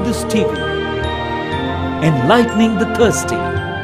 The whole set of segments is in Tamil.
Exodus TV, enlightening the thirsty.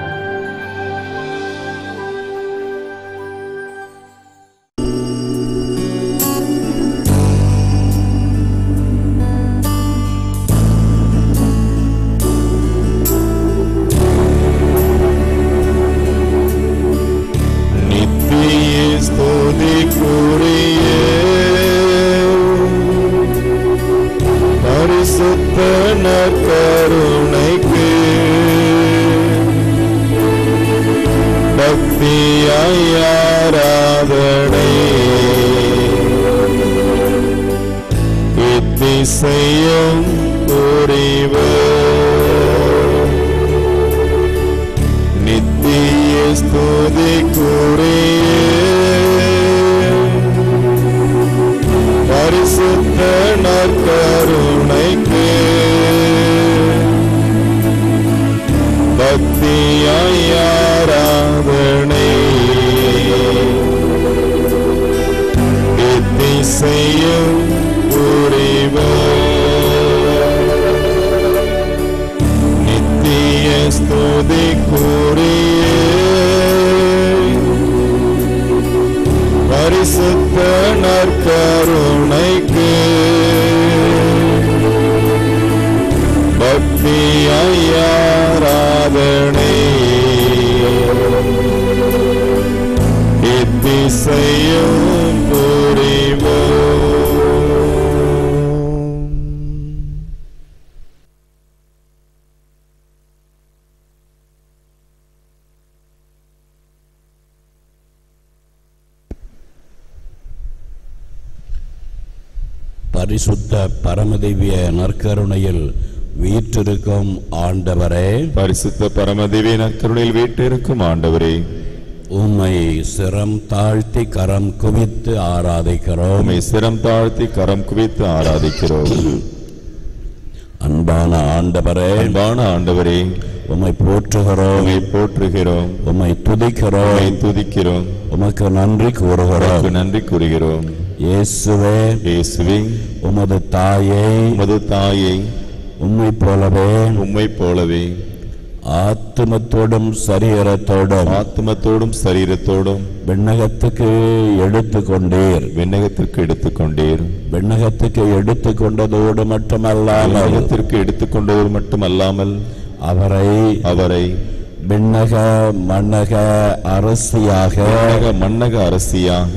பரிசுத்த பரமதிவ்ய நற்கருணையில் வீற்றிருக்கும் ஆண்டவரே, பரிசுத்த பரமதிவ்ய நற்கருணையில் வீற்றிருக்கும் ஆண்டவரே, உம்மை சிரம் தாழ்த்தி கரம் குவித்து ஆராதிக்கிறோம். உம்மை சிரம் தாழ்த்தி கரம் குவித்து ஆராதிக்கிறோம். அன்பான ஆண்டவரே, அன்பான ஆண்டவரே, உம்மை போற்றுகிறோம், உம்மை போற்றுகிறோம், உம்மை துதிக்கிறோம், உம்மை துதிக்கிறோம், உமக்கு நன்றி கூறுகிறோம், நன்றி கூறுகிறோம். இயேசுவே, இயேசுவே, உமது தாயை, உமது தாயை உம்மை போலவே, உம்மை போலவே ஆத்மத்தோடும் சரீரத்தோடும், ஆத்மத்தோடும் சரீரத்தோடும் விண்ணகத்துக்கு எடுத்துக்கொண்டீர். விண்ணகத்திற்கு எடுத்துக்கொண்டீர். விண்ணகத்துக்கு எடுத்துக்கொண்டதோடு மட்டுமல்லாமல், விண்ணகத்திற்கு எடுத்துக்கொண்டதோடு மட்டுமல்லாமல் அவரை விண்ணக மன்னக அரசியாக, மன்னக அரசியாக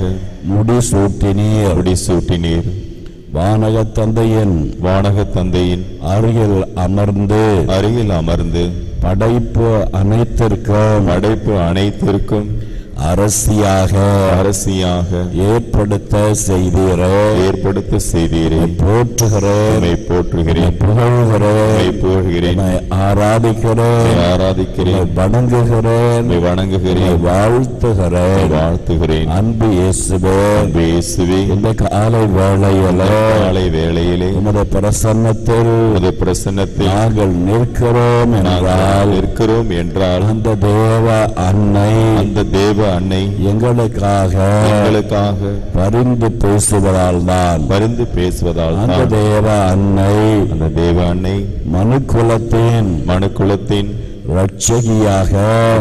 முடிசூட்டினீர். வானக தந்தையின் அருகில் அமர்ந்து படைப்பு அனைத்திற்கும் அரசியாக ஏற்படுத்த செய்தீரே. போற்றுகிறேன், புகழ்கிறேன், ஆராதிக்கிறேன், வணங்குகிறேன், வாழ்த்துகிறேன். அன்பு இயேசுவே, இந்த காலை வேளையிலே உமது பிரசன்னத்தில் நாங்கள் நிற்கிறோம் என்றால் அந்த தேவ அன்னை எங்களுக்காக பரிந்து பேசுவதால் தான் அந்த தேவ அன்னை மனுக்குலத்தின் ரட்சகியாக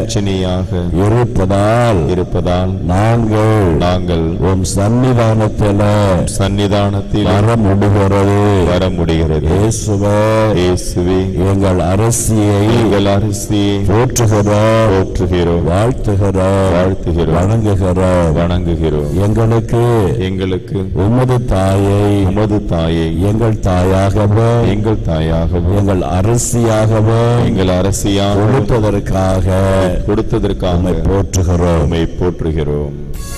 இருப்பதால் நாங்கள் உம் சன்னிதானத்தில் வர முடிகிறது. இயேசுவே, எங்கள் அரசியை போற்றுகிறோம், வாழ்த்துகிறோம், வணங்குகிறோம். எங்களுக்கு உமது தாயை எங்கள் தாயாகவும் எங்கள் அரசியாகவும் கொடுத்ததற்காக போற்றுகிறோம்.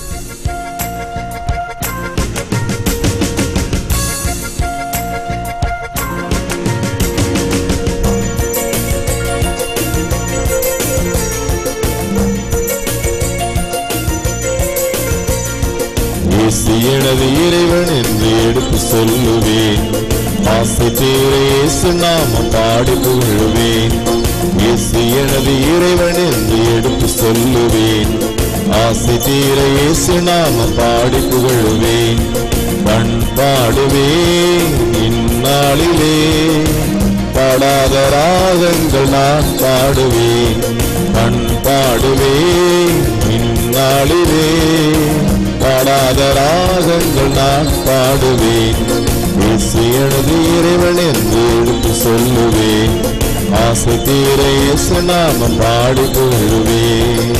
எனது இறைவன் என்று எடுத்து சொல்லுவேன். ஆசை தீர இயேசு நாமம் பாடி புகழுவேன். இயேசு எனது இறைவன் என்று எடுத்து சொல்லுவேன். ஆசை தீர இயேசு நாமம் பாடி புகழுவேன். பண்பாடுவேன் இந்நாளிலே பாடா ராகங்கள் நான் பாடுவேன், பாடுவேன் இந்நாளிலே. பாடாத ராகங்கள் நான் பாடுவேன், இயேசு எனது இறைவன் என்று எடுத்து சொல்லுவேன். ஆசை தீர இயேசு நாமம் பாடி புகழுவேன்.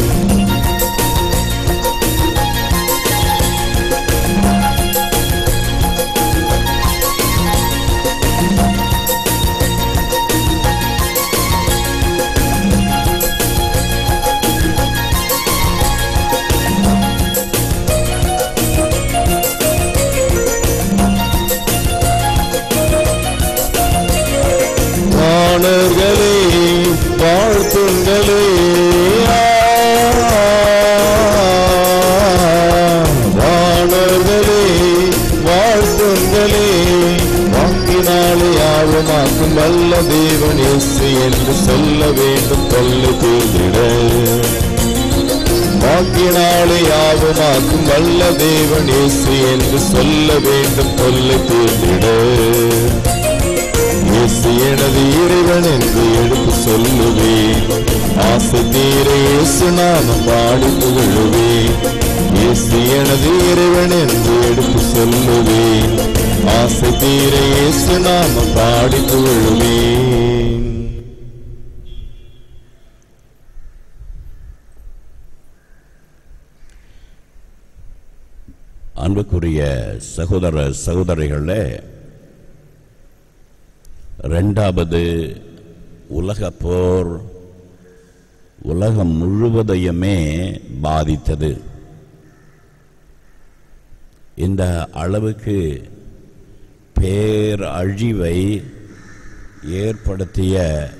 வானர்களே வாழ்த்துங்களே, வானர்களே வாழ்த்துங்களே. வாக்கினாலே யாவமாக்கும் வல்ல தேவன் இயேசு என்று சொல்ல வேண்டும் தொல்லை தீர்ந்திட. வாக்கினாலே யாவமாக்கும் வல்ல தேவன் இயேசு என்று சொல்ல வேண்டும் தொல்லை தீர்ந்திட. இயேசு எனது இறைவன் என்று எடுத்து சொல்லுவேன். ஆசை தீர இயேசு நாமம் பாடி புகழுவேன். இயேசு எனது இறைவன் என்று எடுத்து சொல்லுவேன். ஆசை தீர இயேசு நாமம் பாடி புகழுவேன். அன்புக்குரிய சகோதர சகோதரிகளே, இரண்டாவது உலகப் போர் உலகம் முழுவதையுமே பாதித்தது. இந்த அளவுக்கு பேரழிவை ஏற்படுத்திய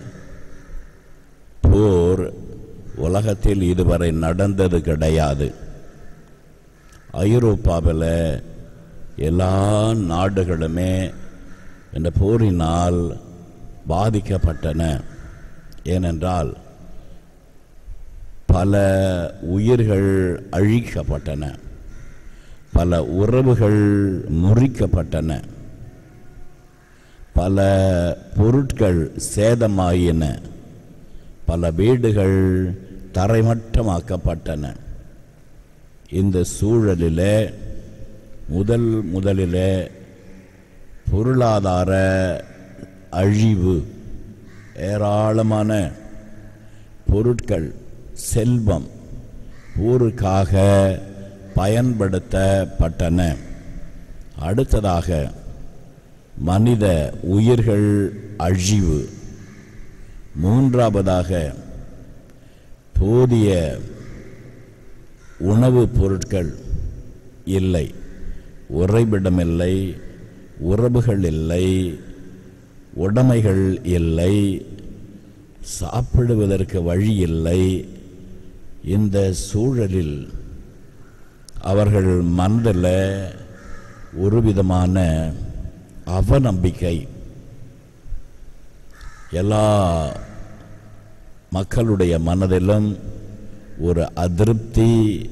போர் உலகத்தில் இதுவரை நடந்தது கிடையாது. ஐரோப்பாவில் எல்லா நாடுகளுமே இந்த போரினால் பாதிக்கப்பட்டன. ஏனென்றால் பல உயிர்கள் அழிக்கப்பட்டன, பல உறவுகள் முறிக்கப்பட்டன, பல பொருட்கள் சேதமாயின, பல வீடுகள் தரைமட்டமாக்கப்பட்டன. இந்த சூழலிலே முதலிலே பொருளாதார அழிவு, ஏராளமான பொருட்கள் செல்வம் போருக்காக பயன்படுத்தப்பட்டன. அடுத்ததாக மனித உயிர்கள் அழிவு. மூன்றாவதாக போதிய உணவுப் பொருட்கள் இல்லை, உறைவிடமில்லை, உறவுகள் இல்லை, உடைமைகள் இல்லை, சாப்பிடுவதற்கு வழி இல்லை. இந்த சூழலில் அவர்கள் மனதில் ஒரு விதமான அவநம்பிக்கை, எல்லா மக்களுடைய மனதிலும் ஒரு அதிருப்தி,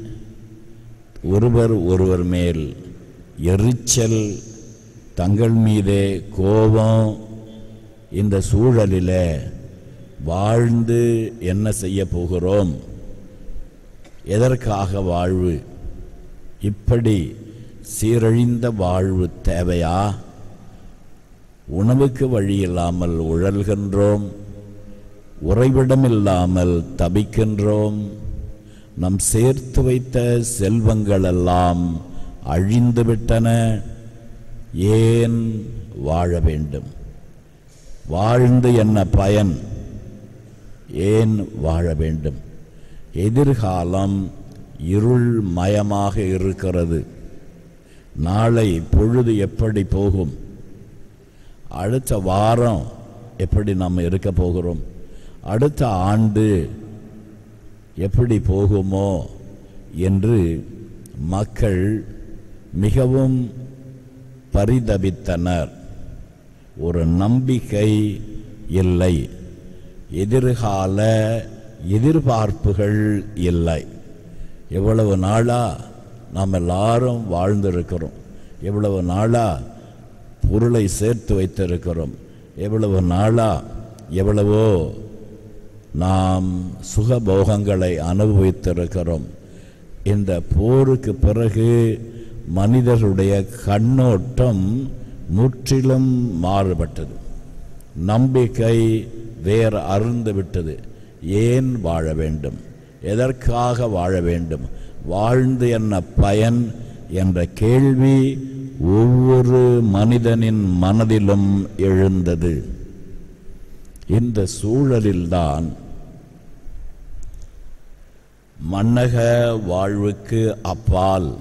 ஒருவர் மேல் எரிச்சல், தங்கள் மீதே கோபம். இந்த சூழலில் வாழ்ந்து என்ன செய்ய போகிறோம், எதற்காக வாழ்வு, இப்படி சீரழிந்த வாழ்வு தேவையா? உணவுக்கு வழி இல்லாமல் உழல்கின்றோம், உறைவிடமில்லாமல் தவிக்கின்றோம், நம் சேர்த்து வைத்த செல்வங்களெல்லாம் அழிந்துவிட்டன. ஏன் வாழ வேண்டும்? வாழ்ந்து என்ன பயன்? ஏன் வாழ வேண்டும்? எதிர்காலம் இருள் மயமாக இருக்கிறது. நாளை பொழுது எப்படி போகும்? அடுத்த வாரம் எப்படி நாம் இருக்க போகிறோம்? அடுத்த ஆண்டு எப்படி போகுமோ என்று மக்கள் மிகவும் பரிதபித்தனர். ஒரு நம்பிக்கை இல்லை, எதிர்கால எதிர்பார்ப்புகள் இல்லை. எவ்வளவு நாளா நாம் எல்லாரும் வாழ்ந்திருக்கிறோம், எவ்வளவு நாளா பொருளை சேர்த்து வைத்திருக்கிறோம், எவ்வளவு நாளா எவ்வளவோ நாம் சுகபோகங்களை அனுபவித்திருக்கிறோம். இந்த போருக்கு பிறகு மனிதர்களுடைய கண்ணோட்டம் முற்றிலும் மாறுபட்டது. நம்பிக்கை வேறு அருந்து விட்டது. ஏன் வாழ வேண்டும், எதற்காக வாழ வேண்டும், வாழ்ந்து என்ன பயன் என்ற கேள்வி ஒவ்வொரு மனிதனின் மனதிலும் எழுந்தது. இந்த சூழலில்தான் மன்னக வாழ்வுக்கு அப்பால்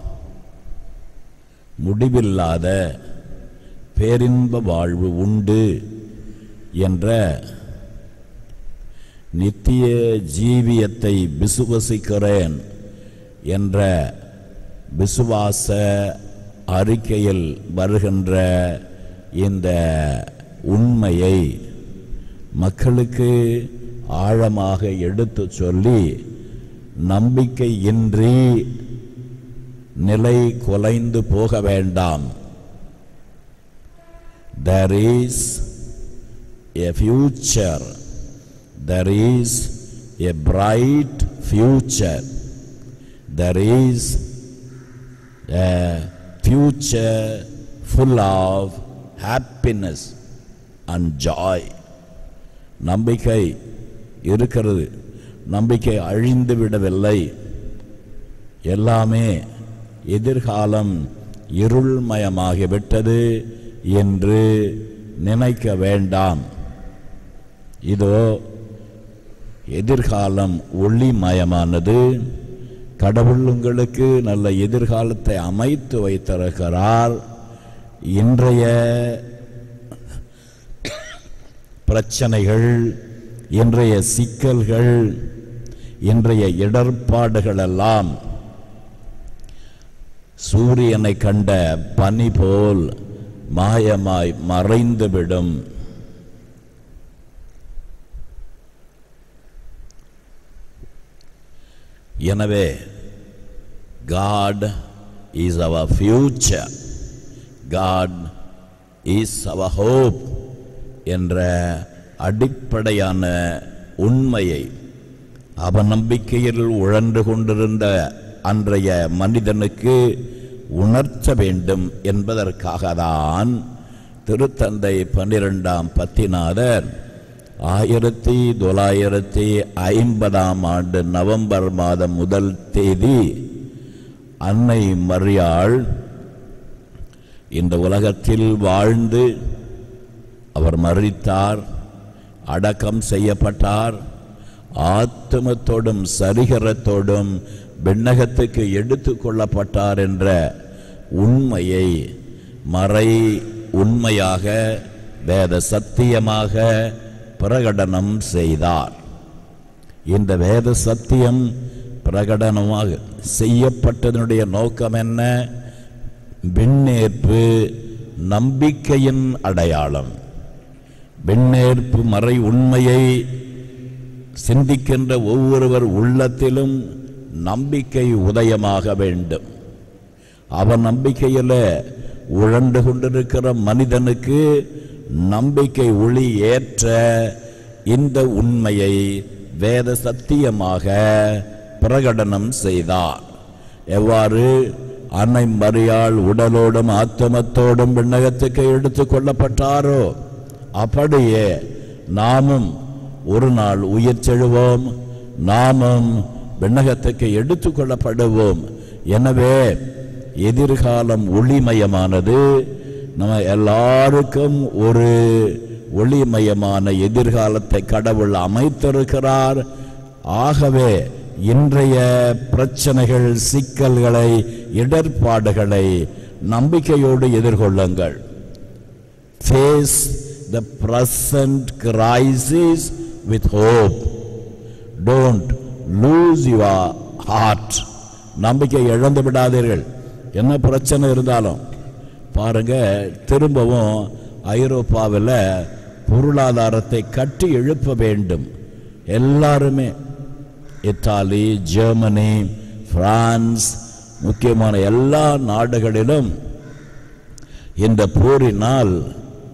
முடிவில்லாத பேரின்ப வாழ்வு உண்டு என்ற நித்திய ஜீவியத்தை விசுவசிக்கிறேன் என்ற விசுவாச அறிக்கையில் வருகின்ற இந்த உண்மையை மக்களுக்கு ஆழமாக எடுத்து சொல்லி நம்பிக்கையின்றி நிலை குலைந்து போக வேண்டாம். There is a future. There is a bright future. There is a future full of happiness and joy. நம்பிக்கை இருக்கிறது. நம்பிக்கை அழிந்து விடவில்லை. எல்லாமே எதிர்காலம் இருள்மயமாகிவிட்டது என்று நினைக்க வேண்டாம். இதோ எதிர்காலம் ஒளிமயமானது. கடவுள் உங்களுக்கு நல்ல எதிர்காலத்தை அமைத்து வைத்திருக்கிறார். இன்றைய பிரச்சனைகள், இன்றைய சிக்கல்கள், இன்றைய இடர்பாடுகள் எல்லாம் சூரியனை கண்ட பனி போல் மாயமாய் மறைந்துவிடும். எனவே God is our future. God is our hope என்ற அடிப்படையான உண்மையை அவநம்பிக்கையில் உழன்று கொண்டிருந்த அன்றைய மனிதனுக்கு உணர்த்த வேண்டும் என்பதற்காக தான் திருத்தந்தை 12ஆம் பத்திநாதர் 1950 நவம்பர் மாதம் 1 தேதி அன்னை மரியாள் இந்த உலகத்தில் வாழ்ந்து அவர் மரித்தார், அடக்கம் செய்யப்பட்டார், ஆத்மத்தோடும் சரிகரத்தோடும் விண்ணகத்துக்கு எடுத்து கொள்ளப்பட்டார் என்ற உண்மையை மறை உண்மையாக வேத சத்தியமாக பிரகடனம் செய்தார். இந்த வேத சத்தியம் பிரகடனமாக செய்யப்பட்டதனுடைய நோக்கம் என்ன? விண்ணேற்பு நம்பிக்கையின் அடையாளம். விண்ணேற்பு மறை உண்மையை சிந்திக்கின்ற ஒவ்வொருவர் உள்ளத்திலும் நம்பிக்கை உதயமாக வேண்டும். அவன் நம்பிக்கையில் உழண்டு கொண்டிருக்கிற மனிதனுக்கு நம்பிக்கை ஒளி ஏற்ற இந்த உண்மையை வேத சத்தியமாக பிரகடனம் செய்தார். எவ்வாறு அன்னை மரியாள் உடலோடும் ஆத்மத்தோடும் விண்ணகத்துக்கு எடுத்து கொள்ளப்பட்டாரோ அப்படியே நாமும் ஒரு நாள் உயிர் செழுவோம், நாமும் விண்ணகத்துக்கு எடுத்து கொள்ளப்படுவோம். எனவே எதிர்காலம் ஒளிமயமானது. நம்ம எல்லாருக்கும் ஒரு ஒளிமயமான எதிர்காலத்தை கடவுள் அமைத்திருக்கிறார். ஆகவே இன்றைய பிரச்சனைகள், சிக்கல்களை, இடர்பாடுகளை நம்பிக்கையோடு எதிர்கொள்ளுங்கள். Face the present crisis with hope. Don't lose your heart. நம்பிக்கை இழந்து விடாதீர்கள். என்ன பிரச்சனை இருந்தாலும் பாருங்க, திரும்பவும் ஐரோப்பாவில் பொருளாதாரத்தை கட்டி எழுப்ப வேண்டும். எல்லாருமே இத்தாலி, ஜெர்மனி, பிரான்ஸ், முக்கியமான எல்லா நாடுகளிலும் இந்த போரினால்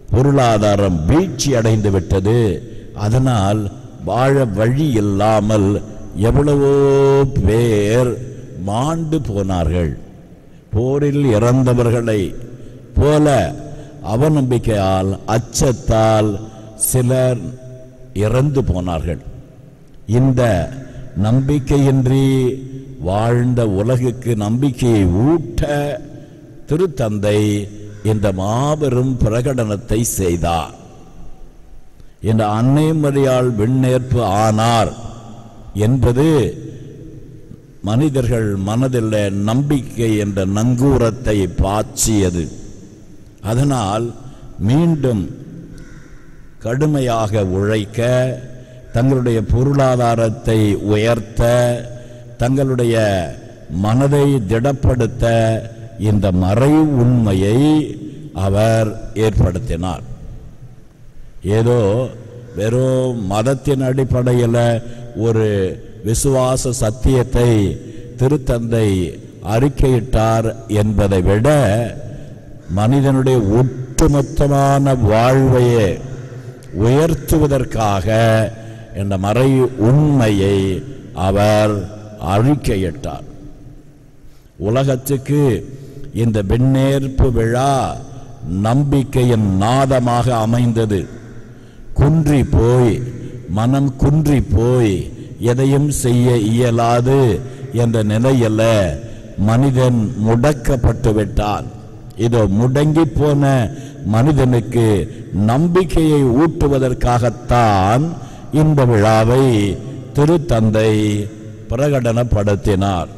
பொருளாதாரம் வீழ்ச்சி அடைந்து விட்டது. அதனால் வாழ வழி இல்லாமல் எவ்வளவோ பேர் மாண்டு போனார்கள். போரில் இறந்தவர்களை போல அவநம்பிக்கையால், அச்சத்தால் சிலர் இறந்து போனார்கள். இந்த நம்பிக்கையின்றி வாழ்ந்த உலகுக்கு நம்பிக்கையை ஊட்ட திருத்தந்தை இந்த மாபெரும் பிரகடனத்தை செய்தார். இந்த அன்னை மரியாள் விண்ணேற்பு ஆனார் என்பது மனிதர்கள் மனதில் நம்பிக்கை என்ற நங்கூரத்தை பாய்ச்சியது. அதனால் மீண்டும் கடுமையாக உழைக்க, தங்களுடைய பொருளாதாரத்தை உயர்த்த, தங்களுடைய மனதை திடப்படுத்த இந்த மறை உண்மையை அவர் ஏற்படுத்தினார். ஏதோ வெறும் மதத்தின் அடிப்படையில் ஒரு விசுவாச சத்தியத்தை திருத்தந்தை அறிக்கையிட்டார் என்பதை விட மனிதனுடைய ஒட்டுமொத்தமான வாழ்வையே உயர்த்துவதற்காக இந்த மறை உண்மையை அவர் அறிக்கையிட்டார். உலகத்துக்கு இந்த விண்ணேற்பு விழா நம்பிக்கையின் நாதமாக அமைந்தது. குன்றி போய், மனம் குன்றி போய் எதையும் செய்ய இயலாது என்ற நிலையில் மனிதன் முடக்கப்பட்டு விட்டான். இதோ முடங்கி போன மனிதனுக்கு நம்பிக்கையை ஊட்டுவதற்காகத்தான் இந்த விழாவை திருத்தந்தை பிரகடனப்படுத்தினார்.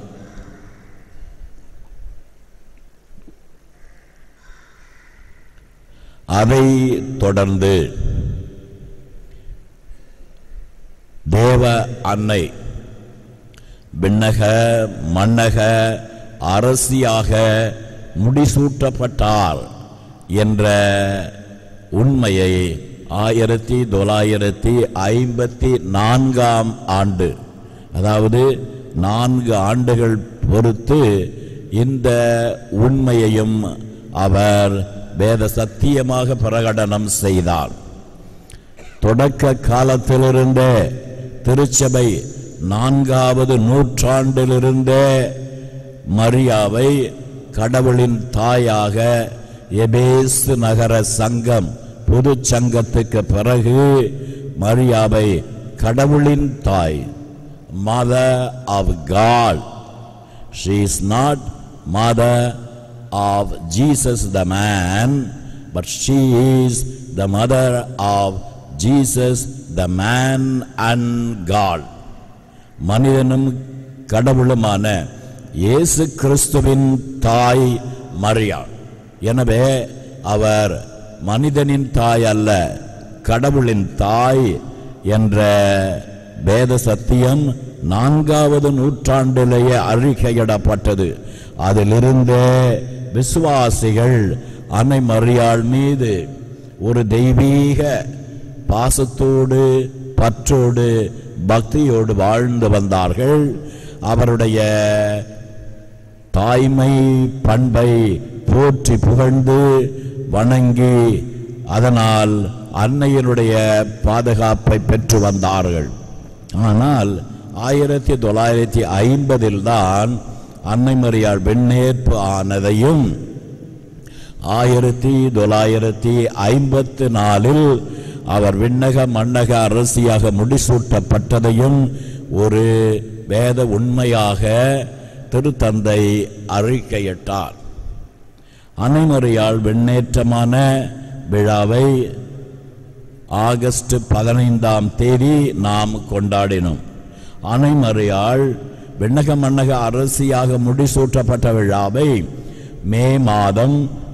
அதை தொடர்ந்து தேவ அன்னை விண்ணக மண்ணக அரசியாக முடிசூட்டப்பட்டார் என்ற உண்மையை 1954 ஆண்டு, அதாவது 4 ஆண்டுகள் பொறுத்து இந்த உண்மையையும் அவர் வேத சத்தியமாக பிரகடனம் செய்தார். தொடக்க காலத்திலிருந்தே திருச்சபை 4வது நூற்றாண்டிலிருந்தே மரியாவை கடவுளின் தாயாக எபேசு நகர சங்கம், பொது சங்கத்துக்கு பிறகு மரியாவை கடவுளின் தாய், mother of God. She is not mother of Jesus the man, but she is the mother of Jesus the man and God. மனிதனும் கடவுளுமான இயேசு கிறிஸ்துவின் தாய் மரியாள். எனவே அவர் மனிதனின் தாய் அல்ல, கடவுளின் தாய் என்ற வேத சத்தியம் 4வது நூற்றாண்டிலேயே அறிக்கையிடப்பட்டது. அதிலிருந்தே விசுவாசிகள் அன்னை மரியாள் மீது ஒரு தெய்வீக பாசத்தோடு, பற்றோடு, பக்தியோடு வாழ்ந்து வந்தார்கள். அவருடைய தாய்மை பண்பை போற்றி புகழ்ந்து வணங்கி அதனால் அன்னையினுடைய பாதுகாப்பை பெற்று வந்தார்கள். ஆனால் 1950 தான் அன்னை மரியாள் விண்ணேற்பு ஆனதையும் 1954 அவர் விண்ணக மண்ணக அரசியாக முடிசூட்டப்பட்டதையும் ஒரு வேத உண்மையாக திருத்தந்தை அறிக்கையிட்டார். அன்னை மரியாள் விண்ணேற்றமான விழாவை ஆகஸ்ட் 15 நாம் கொண்டாடினோம். அன்னை மரியாள் விண்ணக மண்ணக அரசியாக முடிசூட்டப்பட்ட விழாவை மே மாதம்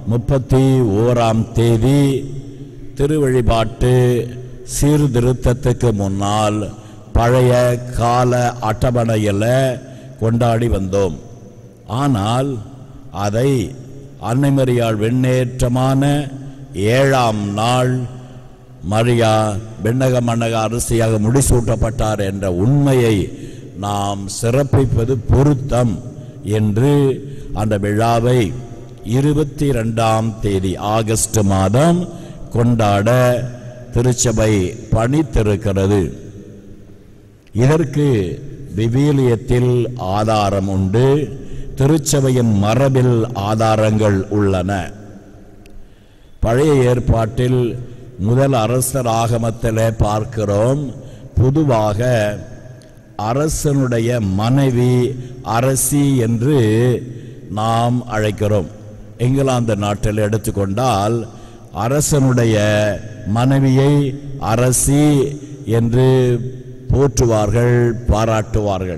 31 திருவழிபாட்டு சீர்திருத்தத்துக்கு முன்னால் பழைய கால அட்டவணையில் கொண்டாடி வந்தோம். ஆனால் அதை அன்னை மரியாள் விண்ணேற்றமான 7ஆம் நாள் மரியா விண்ணக மண்ணக அரசியாக முடிசூட்டப்பட்டார் என்ற உண்மையை நாம் சிறப்பிப்பது பொருத்தம் என்று அந்த விழாவை 22ஆம் தேதி ஆகஸ்ட் மாதம் கொண்டாட திருச்சபை பணித்திருக்கிறது. இதற்கு விவிலியத்தில் ஆதாரம் உண்டு, திருச்சபையின் மரபில் ஆதாரங்கள் உள்ளன. பழைய ஏற்பாட்டில் முதல் அரசர் ஆகமத்திலே பார்க்கிறோம், பொதுவாக அரசனுடைய மனைவி அரசி என்று நாம் அழைக்கிறோம். இங்கிலாந்து நாட்டில் எடுத்துக்கொண்டால் அரசனுடைய மனைவியை அரசி என்று போற்றுவார்கள், பாராட்டுவார்கள்.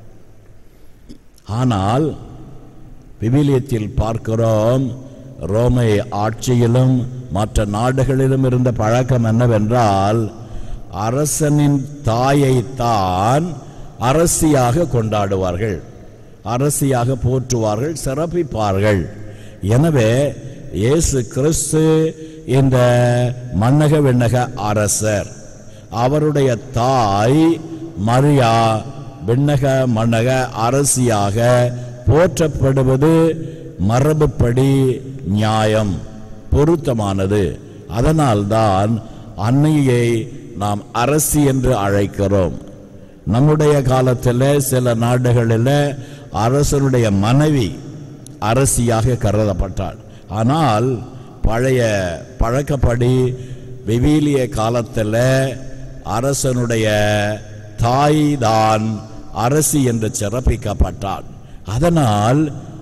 ஆனால் விவிலியத்தில் பார்க்கிறோம், ரோமை ஆட்சியிலும் மற்ற நாடுகளிலும் இருந்த பழக்கம் என்னவென்றால், அரசனின் தாயைத்தான் அரசியாக கொண்டாடுவார்கள், அரசியாக போற்றுவார்கள், சிறப்பிப்பார்கள். எனவே இயேசு கிறிஸ்து இந்த மன்னக விண்ணக அரசர், அவருடைய தாய் மரியா விண்ணக மன்னக அரசியாக போற்றப்படுவது மரபுப்படி நியாயம், பொருத்தமானது. அதனால்தான் அன்னையை நாம் அரசி என்று அழைக்கிறோம். நம்முடைய காலத்தில் சில நாடுகளில் அரசனுடைய மனைவி அரசியாக கருதப்பட்டாள். ஆனால் பழைய பழக்கப்படி விவிலிய காலத்தில் அரசனுடைய தாய் தான் அரசி என்று சிறப்பிக்கப்பட்டாள். அதனால்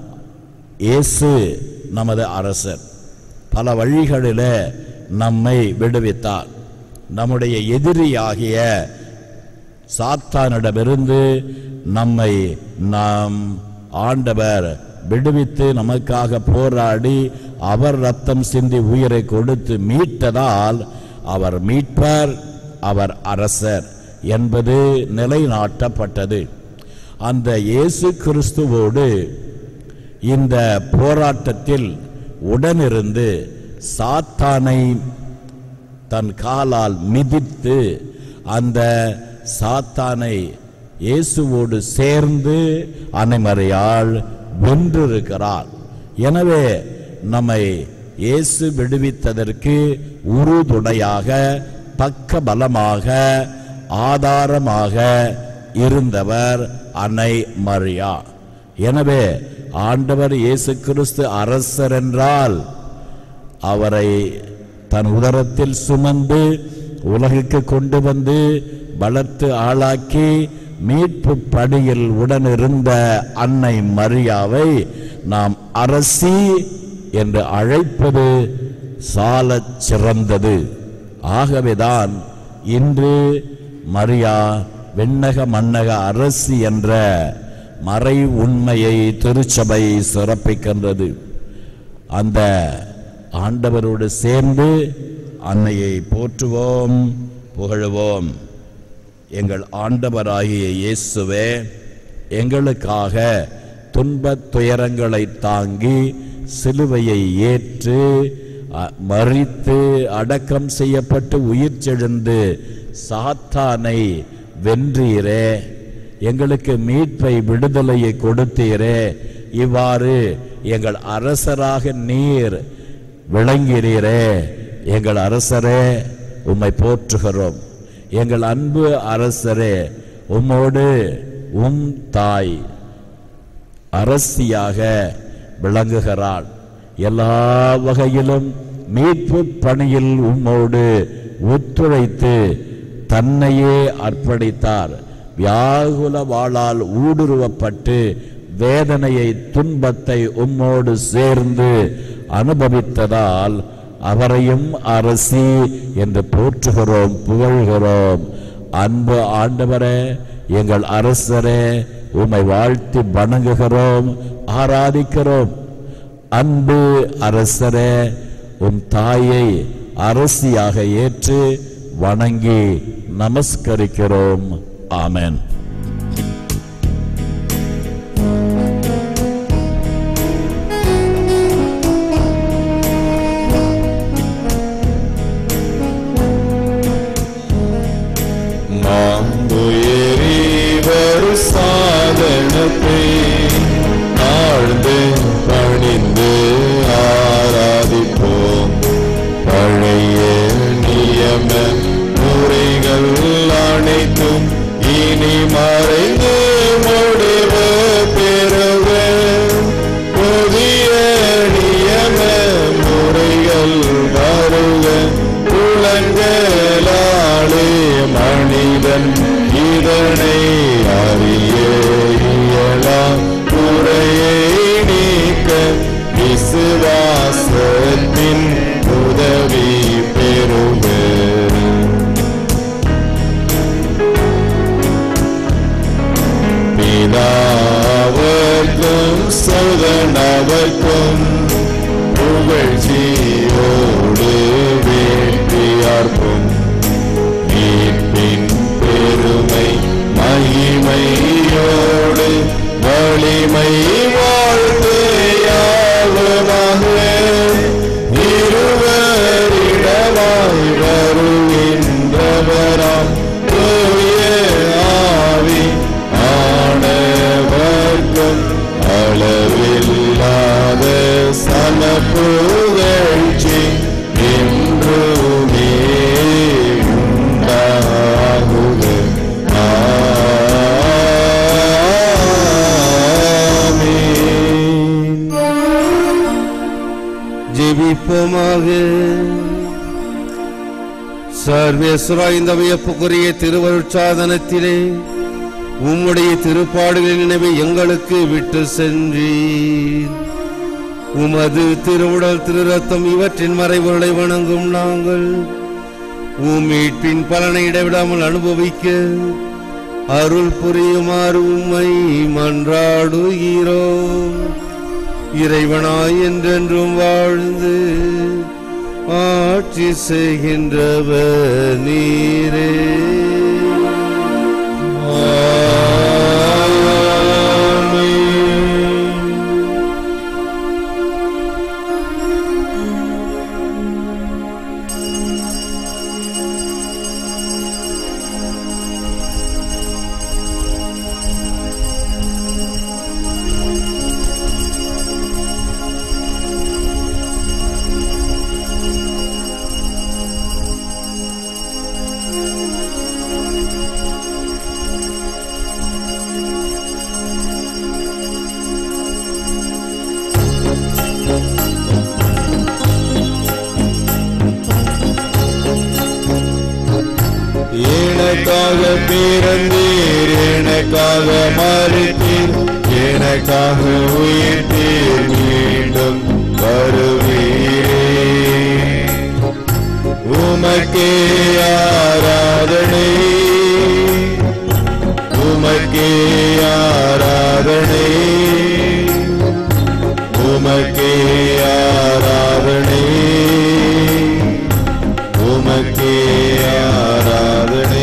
இயேசு நமது அரசர் பல வழிகளில் நம்மை விடுவித்தார். நம்முடைய எதிரியாகிய சாத்தானிடமிருந்து நம்மை நாம் ஆண்டவர் விடுவித்து நமக்காக போராடி அவர் ரத்தம் சிந்தி உயிரை கொடுத்து மீட்டதால் அவர் மீட்பர், அவர் அரசர் என்பது நிலைநாட்டப்பட்டது. அந்த இயேசு கிறிஸ்துவோடு இந்த போராட்டத்தில் உடனிருந்து சாத்தானை தன் காலால் மிதித்து அந்த சாத்தானை இயேசுவோடு சேர்ந்து அன்னை மரியாள் வென்றிருக்கிறார். எனவே நம்மை இயேசு விடுவித்ததற்கு உறுதுணையாக, பக்க பலமாக, ஆதாரமாக இருந்தவர் அன்னை மரியா. எனவே ஆண்டவர் இயேசு கிறிஸ்து அரசர் என்றால் அவரை தன் உதரத்தில் சுமந்து உலகுக்கு கொண்டு வந்து வளர்த்து ஆளாக்கி மீட்பு பணியில் உடனிருந்த அன்னை மரியாவை நாம் அரசி என்று அழைப்பது சாலச் சிறந்தது. ஆகவேதான் இன்று மரியா விண்ணக மன்னக அரசி என்ற மறை உண்மையை திருச்சபை சிறப்பிக்கின்றது. அந்த ஆண்டவரோடு சேர்ந்து அன்னையை போற்றுவோம், புகழுவோம். எங்கள் ஆண்டவராகிய இயேசுவே, எங்களுக்காக துன்பத் துயரங்களை தாங்கி சிலுவையை ஏற்று மரித்து அடக்கம் செய்யப்பட்டு உயிர் செழுந்து சாத்தானை வென்றீரே, எங்களுக்கு மீட்பை விடுதலையை கொடுத்தீரே. இவ்வாறு எங்கள் அரசராக நீர் விளங்கிறீரே. எங்கள் அரசரே, உம்மை போற்றுகிறோம். எங்கள் அன்பு அரசரே, உம்மோடு உம் தாய் அரசியாக விளங்குகிறாள். எல்லா வகையிலும் மீட்பு பணியில் உம்மோடு ஒத்துழைத்து தன்னையே அர்ப்பணித்தார். வியாகுல வாளால் ஊடுருவப்பட்டு வேதனையை, துன்பத்தை உம்மோடு சேர்ந்து அனுபவித்ததால் அவரையும் அரசி என்று போற்றுகிறோம், புகழ்கிறோம். அன்பு ஆண்டவரே, எங்கள் அரசரே, உம்மை வாழ்த்தி வணங்குகிறோம், ஆராதிக்கிறோம். அன்பு அரசரே, உம் தாயை அரசியாக ஏற்று வணங்கி நமஸ்கரிக்கிறோம். ஆமென். சாதனத்தை தாழ்ந்து பணிந்து ஆராதிப்போம். பழைய உடன் இதனை அறிய இயலாம் குறையை நீக்க விசுவாசத்தின் உதவி பெறுக. பிதாவர்க்கும் சோதனவர்க்கும் புகழ்ச்சியோடு வேண்டியார்க்கும் மீட்பின் பெருமை மகிமையோடு வலிமை வாழ்த்து யாவமாக இருவரிடமாய் வருகின்றவராம் தூய ஆவி ஆனவர்க்கும் அளவில்லாத சமப்புகழ்ச்சி என்றுமே உண்டாகுக. ஆமென். ஜெபிப்போமாக. சர்வேஸ்வரா, இந்த வியப்புக்குரிய திருவருட்சாதனத்திலே உம்முடைய திருப்பாடுகளின் நினைவை எங்களுக்கு விட்டு சென்றீர். உமது திருவுடல் திரு ரத்தம் இவற்றின் மறைபொருளை வணங்கும் நாங்கள் மீட்பின் பலனை இடைவிடாமல் அனுபவிக்க அருள் புரியுமாறு உம்மை மன்றாடுகிறோம். இறைவனாய் என்றென்றும் வாழ்ந்து ஆட்சி செய்கின்றவர் நீரே. எனக்காக பிறந்தீர், எனக்காக மரித்தீர், எனக்காக உயிர்த்தீர், மீண்டும் வருவீரே. உமக்கே ஆராதனை, உமக்கே ஆராதனை, உமக்கே ஆராதனை, உமக்கே ஆராதனை.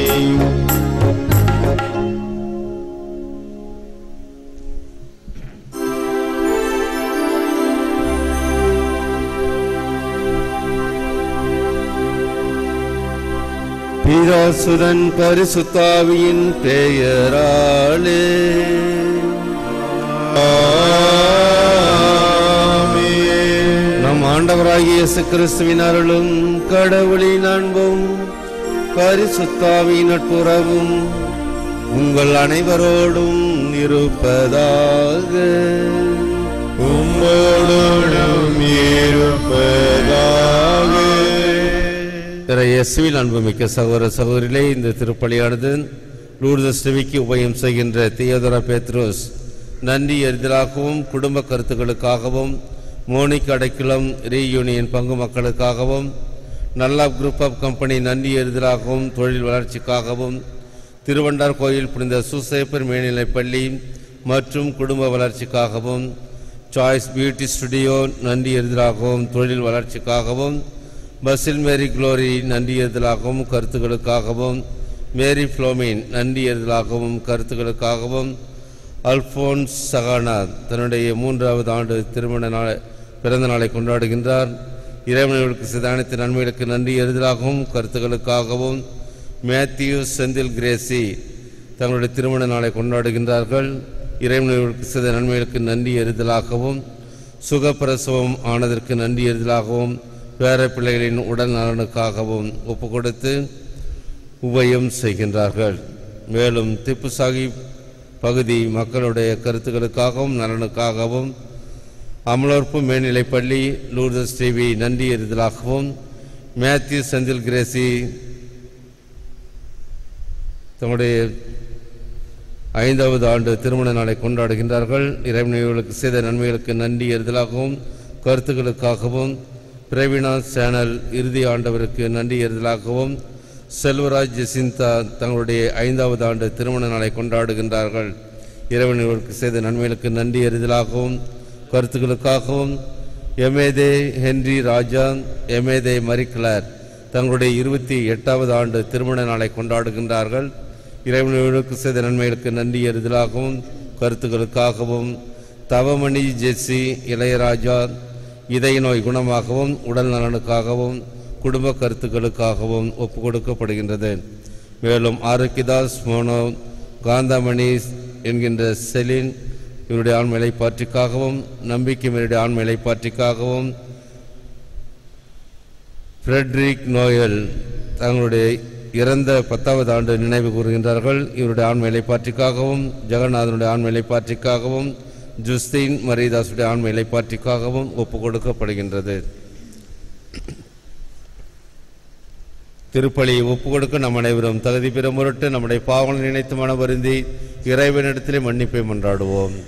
பிதாசுதன் பரிசுத்தாவியின் பெயராலே நம் ஆண்டவராகிய இயேசு கிறிஸ்துவின் அருளும் கடவுளின் அன்பும் பரிசுத்தாவின் நட்புறவும் உங்கள் அனைவரோடும் இருப்பதாக. உம்மோடும் இருப்பதாக. இயேசுவில் அன்புமிக்க சகோதர சகோதரிகளே, இந்த திருப்பலியானது லூர்தஸ் செவிக்கு உபயம் செய்கின்ற தியோதரா பேத்ரோஸ் நன்றி எறிதலாகவும், குடும்ப கருத்துக்களுக்காகவும், மோனிக் அடைக்கலம் ரீயூனியன் பங்கு மக்களுக்காகவும், நல்ல குரூப் ஆஃப் கம்பெனி நன்றி எறிதலாகவும், தொழில் வளர்ச்சிக்காகவும், திருவண்டார் கோயில் புனித சூசேப்பர் மேல்நிலைப்பள்ளி மற்றும் குடும்ப வளர்ச்சிக்காகவும், சாய்ஸ் பியூட்டி ஸ்டுடியோ நன்றி எறிதலாகவும், தொழில் வளர்ச்சிக்காகவும், பசில் மேரி குளோரி நன்றி எறிதலாகவும் கருத்துக்களுக்காகவும், மேரி ஃப்ளோமின் நன்றி எறிதலாகவும் கருத்துக்களுக்காகவும், அல்போன்ஸ் சகானா தன்னுடைய 3வது ஆண்டு பிறந்த நாளை கொண்டாடுகின்றார். இறைவனுக்கு செய்த அனைத்து நன்மைகளுக்கு நன்றி எறிதலாகவும் கருத்துக்களுக்காகவும், மேத்யூ செந்தில் கிரேசி தங்களுடைய திருமண நாளை கொண்டாடுகின்றார்கள். இறைவனுக்கு செய்த நன்மைகளுக்கு நன்றி எறிதலாகவும், சுகப்பிரசவம் ஆனதற்கு நன்றி எறிதலாகவும், பேர பிள்ளைகளின் உடல் நலனுக்காகவும் ஒப்பு கொடுத்து உபயம் செய்கின்றார்கள். மேலும் திப்பு சாஹிப் பகுதி மக்களுடைய கருத்துக்களுக்காகவும் நலனுக்காகவும், அமலோற்பு மேல்நிலைப்பள்ளி லூர்தஸ் டிவி நன்றி எறிதலாகவும், மேத்யூ செந்தில் கிரேசி தங்களுடைய 5வது ஆண்டு திருமண நாளை கொண்டாடுகின்றார்கள். இறைவனுக்கு செய்த நன்மைகளுக்கு நன்றி எறிதலாகவும் கருத்துக்களுக்காகவும் பிரவீனா சேனல் இறுதி ஆண்டவருக்கு நன்றி எறிதலாகவும் செல்வராஜ் ஜெசிந்தா தங்களுடைய 5வது ஆண்டு திருமண நாளை கொண்டாடுகின்றார்கள். இறைவனுக்கு செய்த நன்மைகளுக்கு நன்றி எறிதலாகவும் கருத்துக்களுக்காகவும் எமேதே ஹென்றி ராஜா எமேதே மரிக்ளார் தங்களுடைய 28வது ஆண்டு திருமண நாளை கொண்டாடுகின்றார்கள். இறைவனுக்கு செய்த நன்மைகளுக்கு நன்றி எறிதலாகவும் கருத்துக்களுக்காகவும் தவமணி ஜெஸ்ஸி இளையராஜா இதய நோய் குணமாகவும் உடல் நலனுக்காகவும் குடும்ப கருத்துக்களுக்காகவும் ஒப்பு கொடுக்கப்படுகின்றது. மேலும் ஆரோக்கியதாஸ் மோனோ காந்தாமணி என்கின்ற செலின் இவருடைய ஆண்மையை பாற்றிக்காகவும் நம்பிக்கை இவருடைய ஆண்மையை பாற்றிக்காகவும் ஃப்ரெட்ரிக் நோயல் தங்களுடைய இறந்த 10வது ஆண்டு நினைவு கூறுகின்றார்கள். இவருடைய ஆண்மையை பாற்றிக்காகவும் ஜெகநாதனுடைய ஆண்மையை பாற்றிக்காகவும் ஜுஸ்தீன் மரிதாசுடைய ஆண்மையை பாற்றிக்காகவும் ஒப்பு கொடுக்கப்படுகின்றது. திருப்பலியை ஒப்பு கொடுக்க நம் அனைவரும் தகுதி பெற முரட்டு நம்முடைய பாவங்களை நினைத்து மன வருந்தி இறைவனிடத்திலே மன்னிப்பை மன்றாடுவோம்.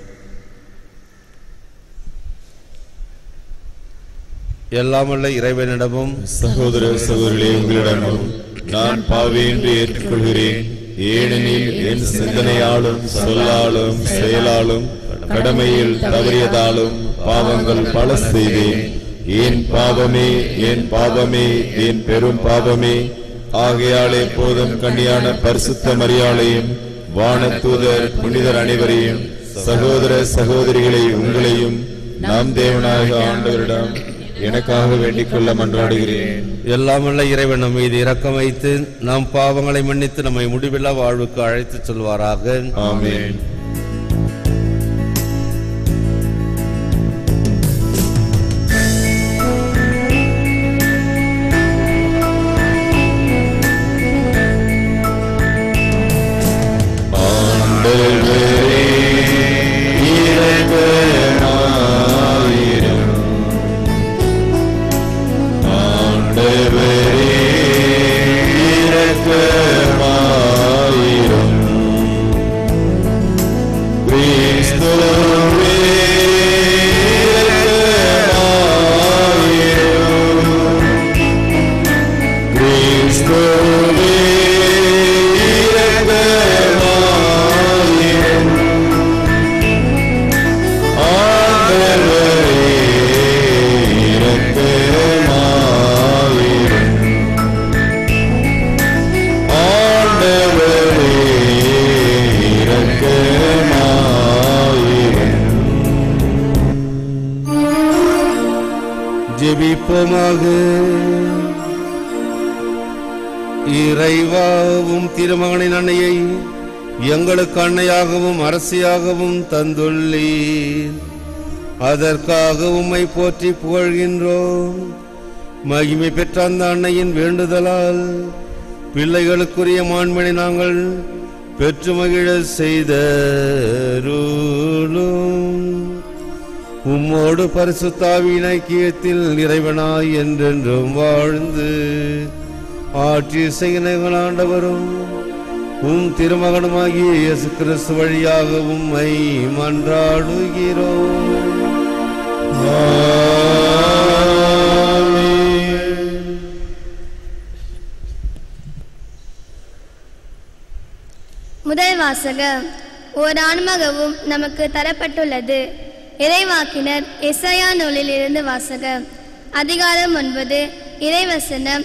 எல்லாமல்ல இறைவனிடமும் சகோதர சகோதரிகளே உங்களிடமும் நான் பாவி என்று ஏற்றுக்கொள்கிறேன். ஏனெனில் என் சிந்தனையாலும் சொல்லாலும் செயலாலும் கடமையில் தவறியதாலும் பாவங்கள் பல செய்தேன். என் பாவமே என் பாவமே என் பெரும் பாவமே. ஆகையால் எப்போதும் கன்னியான பரிசுத்த மரியாளையும் வானதூதர் புனிதர் அனைவரையும் சகோதர சகோதரிகளை உங்களையும் நாம் தேவனாக ஆண்டவரிடம் எனக்காக வேண்டிக் கொள்ள மன்றாடுகிறேன். எல்லாமல்ல இறைவன் நம் மீது இரக்கம் வைத்து நாம் பாவங்களை மன்னித்து நம்மை முடிவில்லா வாழ்வுக்கு அழைத்து செல்வாராக. ஆமென். ஜெபிப்போமாக. இறைவாவும் திருமகனின் அன்னையை எங்களுக்கு அன்னையாகவும் அரசியாகவும் தந்துள்ளீர். அதற்காக உம்மை போற்றி புகழ்கின்றோம். மகிமை பெற்ற அந்த அன்னையின் வேண்டுதலால் பிள்ளைகளுக்குரிய மாண்பினை நாங்கள் பெற்று மகிழ செய்தருளும். உம்மோடு பரிசுத்தாவியின் ஐக்கியத்தில் இறைவனாய் என்றென்றும் வாழ்ந்து ஆட்சி செய்கிற ஆண்டவரும் உம் திருமகனுமாகிய இயேசு கிறிஸ்து வழியாக உம்மை மன்றாடுகிறோம். முதல் வாசகம். ஓர் ஆண்மகவும் நமக்கு தரப்பட்டுள்ளது. இறைவாக்கினர் எசாயா நூலில் இருந்து வாசகம். அதிகாரம் 9 இறைவசனம்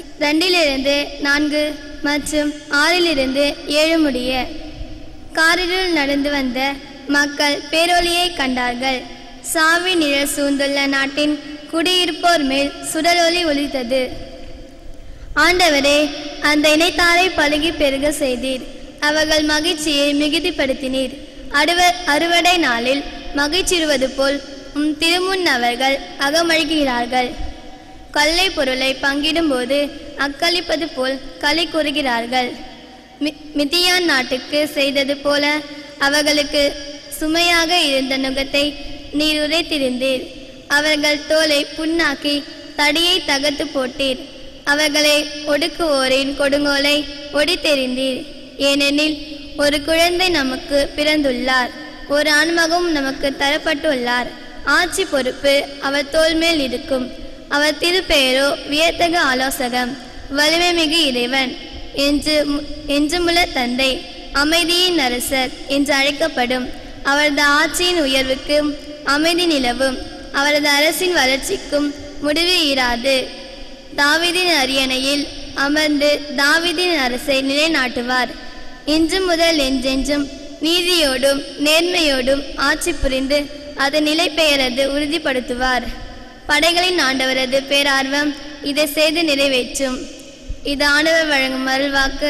2-4 மற்றும் 6-7 முடிய. காரிருள் நடந்து வந்த மக்கள் பேரொளியை கண்டார்கள். சாவி நிழல் சூழ்ந்துள்ள நாட்டின் குடியிருப்போர் மேல் சுடரொளி ஒளித்தது. ஆண்டவரே, அந்த இணைத்தாரை பழுகி பெருக செய்தீர். அவர்கள் மகிழ்ச்சியை மிகுதிப்படுத்தினீர். அறுவடை நாளில் மகிழ்ச்சிருவது போல் உம் திருமுன் அவர்கள் அகமழுகிறார்கள். கொள்ளை பொருளை பங்கிடும் போது அக்களிப்பது போல் களி கூறுகிறார்கள். மிதியான் நாட்டுக்கு செய்தது போல அவர்களுக்கு சுமையாக இருந்த நுகத்தை நீர் உரைத்திருந்தீர். அவர்கள் தோலை புண்ணாக்கி தடியை தகர்த்து போட்டீர். அவர்களை ஒடுக்குவோரின் கொடுங்கோலை ஒடித்தெறிந்தீர். ஏனெனில் ஒரு குழந்தை நமக்கு பிறந்துள்ளார், ஒரு ஆண்மகனும் நமக்கு தரப்பட்டுள்ளார். ஆட்சி பொறுப்பு அவர் தோள் மேல் இருக்கும். அவர் திருப்பெயரோ வியத்தக ஆலோசகம், வலிமை மிகு இறைவன், என்றுமுள்ள தந்தை, அமைதியின் அரசர் என்று அழைக்கப்படும். அவரது ஆட்சியின் உயர்வுக்கு அமைதி நிலவும், அவரது அரசின் வளர்ச்சிக்கும் முடிவு இராது. தாவீதின் அரியணையில் அமர்ந்து தாவீதின் அரசை நிலைநாட்டுவார். இன்று முதல் என்றென்றும் நீதியோடும் நேர்மையோடும் ஆட்சி புரிந்து அது நிலை பெயரது உறுதிப்படுத்துவார். படைகளின் ஆண்டவரது பேரார்வம் இதை செய்து நிறைவேற்றும். இது ஆண்டவர் வழங்கும் அருள்வாக்கு.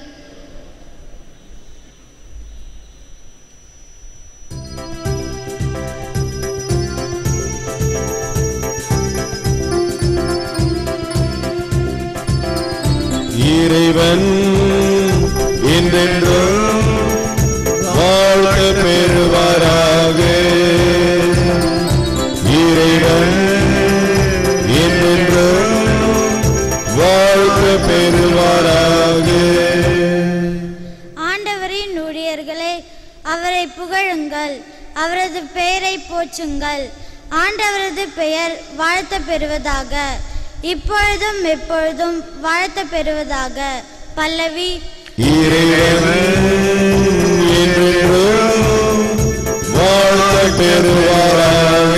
இறைவன் என்றென்றும் வாழ்க பெறுவாராக. இறைவன் என்றென்றும் வாழ்க பெறுவாராக. ஆண்டவரின் ஊழியர்களே, அவரை புகழுங்கள், அவரது பெயரை போற்றுங்கள். ஆண்டவரது பெயர் வாழ்த்த பெறுவதாக, இப்பொழுதும் எப்பொழுதும் வாழ்த்த பெறுவதாக. பல்லவி. இறைவன் என்றென்றும் வாழ்த்த பெறுவாராக.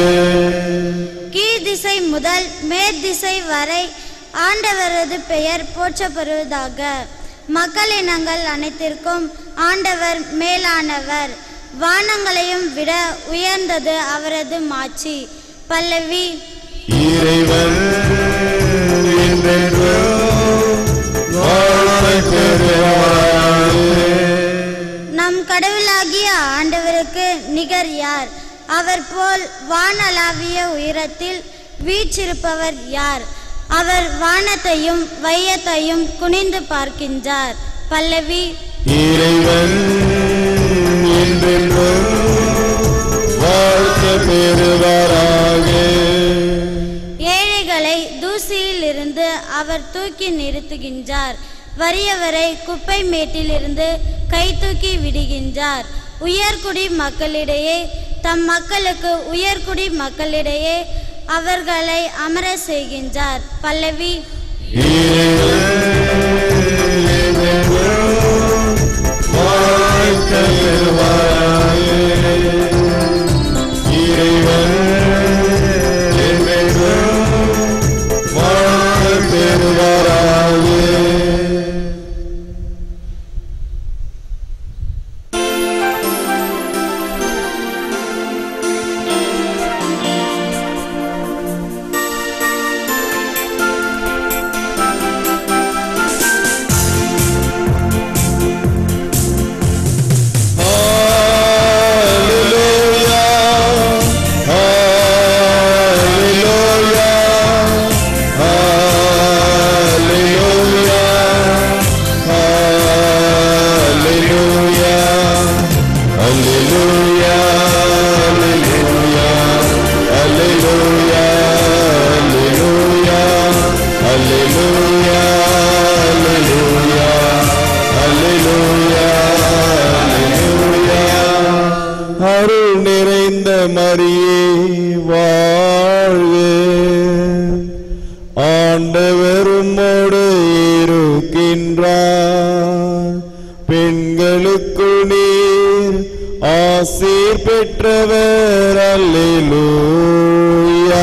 கீழ் திசை முதல் மேற்திசை வரை ஆண்டவரது பெயர் போற்றப்படுவதாக. மக்களினங்கள் அனைத்திற்கும் ஆண்டவர் மேலானவர், வானங்களையும் விட உயர்ந்தது அவரது மாட்சி. பல்லவி. இறைவன் என்றென்றும் வாழ்த்த பெறுவாராக. நம் கடவுளாகிய ஆண்டவருக்கு நிகர் யார்? அவர் போல் வானளாவிய உயரத்தில் வீற்றிருப்பவர் யார்? அவர் வானத்தையும் வையத்தையும் குனிந்து பார்க்கின்றார். பல்லவி. இறைவன் என்றென்றும் வாழ்த்த பெறுவாராக. ஏழைகளை தூசியில் இருந்து அவர் தூக்கி நிறுத்துகின்றார், வறியவரை குப்பை மேட்டிலிருந்து கை தூக்கி விடுகின்றார். உயர்குடி மக்களிடையே தம் மக்களுக்கு உயர்குடி மக்களிடையே அவர்களை அமர செய்கின்றார். பல்லவி. அருள் நிறைந்த மரியே வாழ்க, ஆண்டவர் உம்மோடு இருக்கின்றார். பெண்களுக்குள் நீர் ஆசீர் பெற்றவர். அல்லேலூயா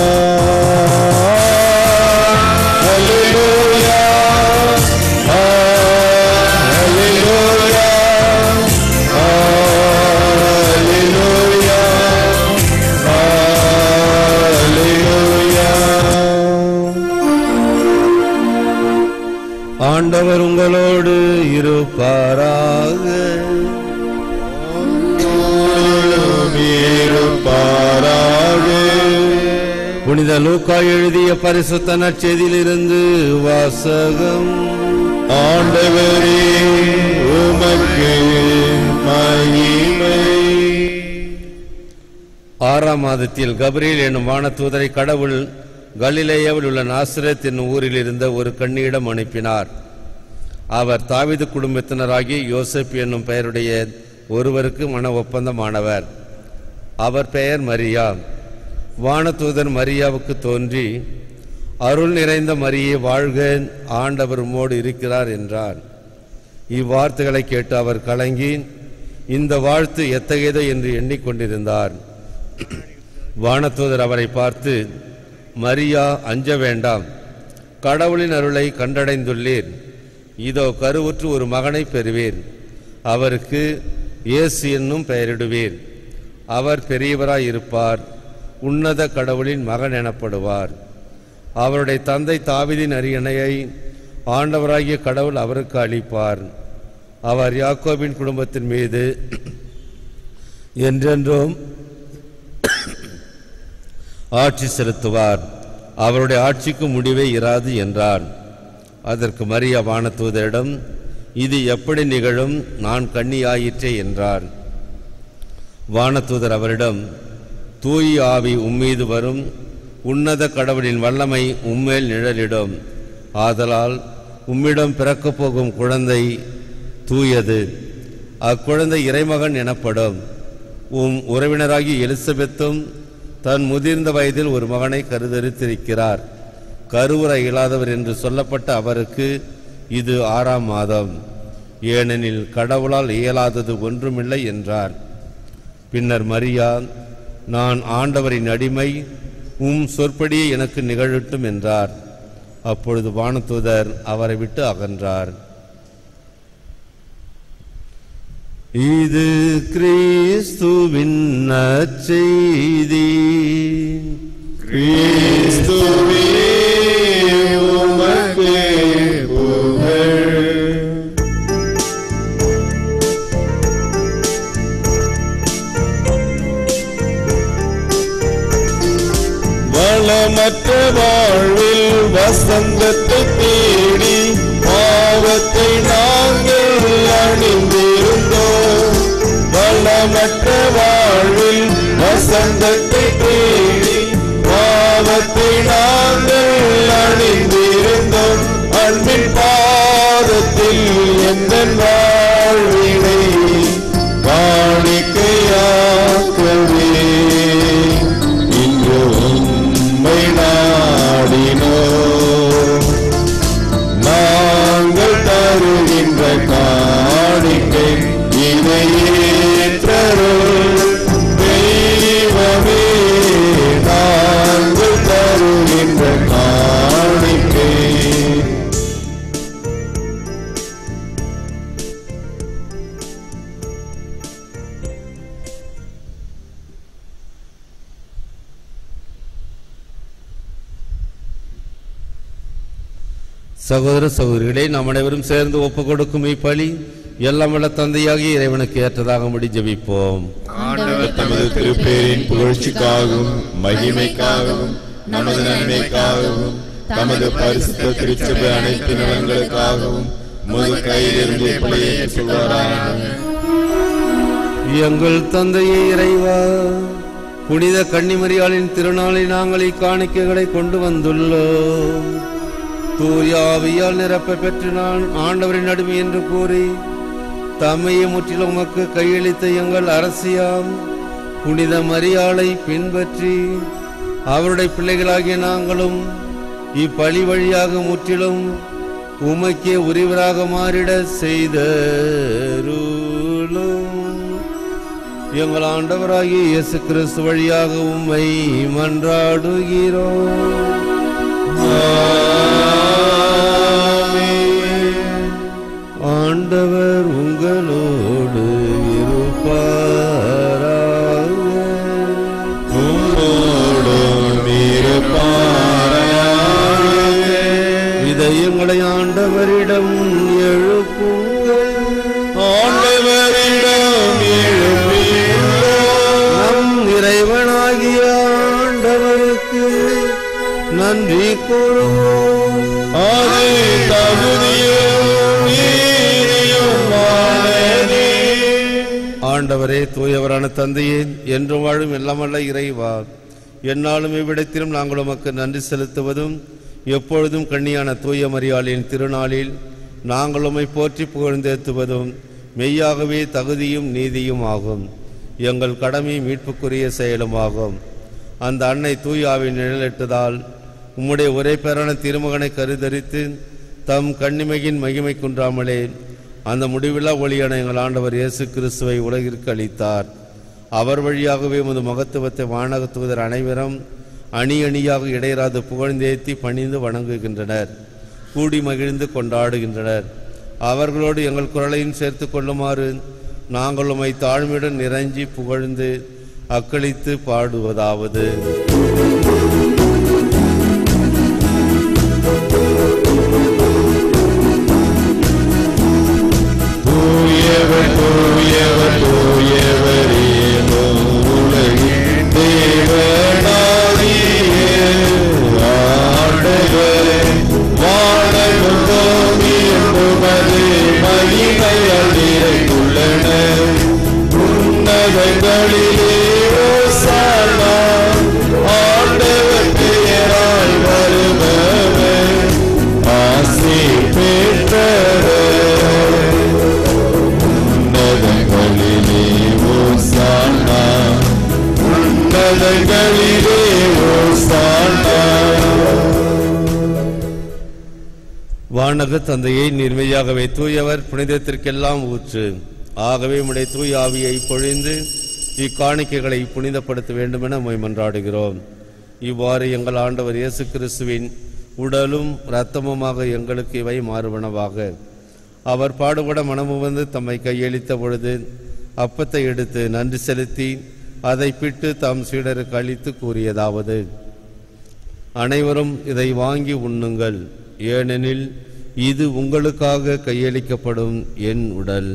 அல்லேலூயா அல்லேலூயா ஆண்டவர் உங்களோடு இருப்பாராக. புனித லூக்கா எழுதிய பரிசுத்த நற்செய்தியிலிருந்து வாசகம். ஆண்டவரே உமக்கு மகிமை. 6ஆம் மாதத்தில் கபிரியேல் என்னும் வானதூதரை கடவுள் கலிலேயாவில் உள்ள நாசரேத் என்னும் ஊரில் இருந்த ஒரு கன்னியிடம் அனுப்பினார். அவர் தாவீது குடும்பத்தினராகிய யோசேப்பு என்னும் பெயருடைய ஒருவருக்கு மன ஒப்பந்தமானவர். அவர் பெயர் மரியா. வானதூதன் மரியாவுக்கு தோன்றி, அருள் நிறைந்த மரியே வாழ்க, ஆண்டவர் உம்மோடு இருக்கிறார் என்றார். இவ்வார்த்தைகளை கேட்டு அவர் கலங்கி இந்த வாழ்த்து எத்தகையதோ என்று எண்ணிக்கொண்டிருந்தார். வானதூதர் அவரை பார்த்து, மரியா, அஞ்ச வேண்டாம், கடவுளின் அருளை கண்டடைந்துள்ளீர். இதோ கருவுற்று ஒரு மகனை பெறுவீர். அவருக்கு இயேசு என்னும் பெயரிடுவீர். அவர் பெரியவராயிருப்பார், உன்னத கடவுளின் மகன் எனப்படுவார். அவருடைய தந்தை தாவீதின் அரியணையை ஆண்டவராகிய கடவுள் அவருக்கு அளிப்பார். அவர் யாக்கோபின் குடும்பத்தின் மீது என்றென்றும் ஆட்சி செலுத்துவார். அவருடைய ஆட்சிக்கு முடிவே இராது என்றார். அதற்கு மரியா வானதூதரிடம், இது எப்படி நிகழும்? நான் கன்னியாயிற்றே என்றார். வானதூதர் அவரிடம், தூய ஆவி உம்மீது வரும், உன்னத கடவுளின் வல்லமை உம்மேல் நிழலிடும். ஆதலால் உம்மிடம் பிறக்கப் போகும் குழந்தை தூயது. அக்குழந்தை இறைமகன் எனப்படும். உறவினராகிய எலிசபெத்தும் தன் முதிர்ந்த வயதில் ஒரு மகனை கருதரித்திருக்கிறார். கருவுற இயலாதவர் என்று சொல்லப்பட்ட அவருக்கு இது 6ஆம் மாதம். ஏனெனில் கடவுளால் இயலாதது ஒன்றுமில்லை என்றார். பின்னர் மரியா, நான் ஆண்டவரின் அடிமை, சொற்படியே எனக்கு நிகழட்டும் என்றார். அப்பொழுது வானதூதர் அவரை விட்டு அகன்றார். இது கிறிஸ்துவின் நற்செய்தி. கிறிஸ்துவே உமக்கு புகழ். வளமற்ற வாழ்வில் வசந்தத்தை தேடி பாவத்தை நாங்கள் அணிந்திருந்தோம். வளமற்ற வாழ்வில் வசந்தத்தை தேடி பாவத்தை நாங்கள் அணிந்திருந்தோம். அன்பின் பாதத்தில் எந்த வாழ்வினை காணிக்கையாக்கவே இன்று உம்மை நாடினோம். நாங்கள் தருகின்ற காணிக்கை இதை ஏற்றருள் தெய்வமே. நாங்கள் தருகின்ற காணிக்கை. சகோதர சகோதரிகளே, நாம் அனைவரும் சேர்ந்து ஒப்புக் கொடுக்கும் இப்பலி எல்லாம் வல்ல தந்தையாகிய இறைவனுக்கு ஏற்றதாகும்படி ஜெபிப்போம். ஆண்டவர் தமது திருப்பேரின் புகழ்ச்சிக்காகவும் மகிமைக்காகவும் நமது நன்மைக்காகவும் தமது பரிசுத்த திருச்சபை அனைத்து நலன்களுக்காகவும் முது கையிலிருந்து இப்படியே சொல்வாராக. எங்கள் தந்தையே இறைவா, புனித கன்னிமரியாளின் திருநாளை நாங்கள் இக்காணிக்கைகளை கொண்டு வந்துள்ளோம். தூய ஆவியால் நிரப்ப பெற்று நான் ஆண்டவரின் அடிமை என்று கூறி தம்மையை முற்றிலும் உமக்கு கையளித்த எங்கள் அரசியாம் புனித மரியாளை பின்பற்றி அவருடைய பிள்ளைகளாகிய நாங்களும் இப்பலி வழியாக முற்றிலும் உமக்கே உரிவராக மாறிட செய்தருளும். எங்கள் ஆண்டவராகிய இயேசு கிறிஸ்து வழியாக உம்மை மன்றாடுகிறோம். ஆண்டவர் உங்களோடு இருப்பாராக. இதயங்களை ஆண்டவரிடம் எழுப்புங்கள். ஆண்டவரிடம் எழுப்பியுள்ளோம். நம் இறைவனாகிய ஆண்டவருக்கு நன்றி கூறுவோம். அது தகுதியும் நீதியுமானதே. ஆண்டவரே, தூயவரான தந்தையே, என்றும் வாழும் எல்லாமல்ல இறைவா, எந்நாளும் இவ்விடத்திலும் நாங்கள் உமக்கு நன்றி செலுத்துவதும் எப்பொழுதும் கண்ணியான தூய மரியாளின் திருநாளில் நாங்கள் உம்மை போற்றி புகழ்ந்தேத்துவதும் மெய்யாகவே தகுதியும் நீதியும் ஆகும். எங்கள் கடமை மீட்புக்குரிய செயலுமாகும். அந்த அன்னை தூயாவின் நிழலிட்டதால் உம்முடைய ஒரே பேரான திருமகனை கருதரித்து தம் கண்ணிமையின் மகிமை குன்றாமலே அந்த முடிவில்லா ஒளியான எங்கள் ஆண்டவர் இயேசு கிறிஸ்துவை உலகிற்கு அளித்தார். அவர் வழியாகவே உமது மகத்துவத்தை வானக தூதர் அனைவரும் அணி அணியாக இடையராது புகழ்ந்தேத்தி பணிந்து வணங்குகின்றனர், கூடி மகிழ்ந்து கொண்டாடுகின்றனர். அவர்களோடு எங்கள் குரலையும் சேர்த்து கொள்ளுமாறு நாங்கள் உம்மை தாழ்மையுடன் நிறைஞ்சி புகழ்ந்து அக்களித்து பாடுவதாவது: தூயவர் தூயவர் தூயவரே உலகின் தேவனாகிய ஆண்டவரே, வானமும் பூமியும் உமது மகிமையால் நிறைந்துள்ளன. உன்னதங்களிலே ஓசானா, ஆண்டவர் பெயரால் வருபவர் ஆசி பெற்றவர். உன்னதங்களிலே ஓசானா, உன்னதங்களிலே ஓசானா. வானக தந்தையை நிர்மையாகவே தூயவர், புனிதத்திற்கெல்லாம் ஊற்று. ஆகவே உம்முடைய தூய ஆவியை பொழிந்து இக்காணிக்கைகளை புனிதப்படுத்த வேண்டுமென உம்மை மன்றாடுகிறோம். இவ்வாறு எங்கள் ஆண்டவர் இயேசு கிறிஸ்துவின் உடலும் இரத்தமுமாக எங்களுக்கு இவை மாறுவனவாக. அவர் பாடுபட மனமுவந்து தம்மை கையளித்த பொழுது அப்பத்தை எடுத்து நன்றி செலுத்தி அதை பிட்டு தம் சீடருக்கு அளித்து கூறியதாவது: அனைவரும் இதை வாங்கி உண்ணுங்கள், ஏனெனில் இது உங்களுக்காக கையளிக்கப்படும் என் உடல்.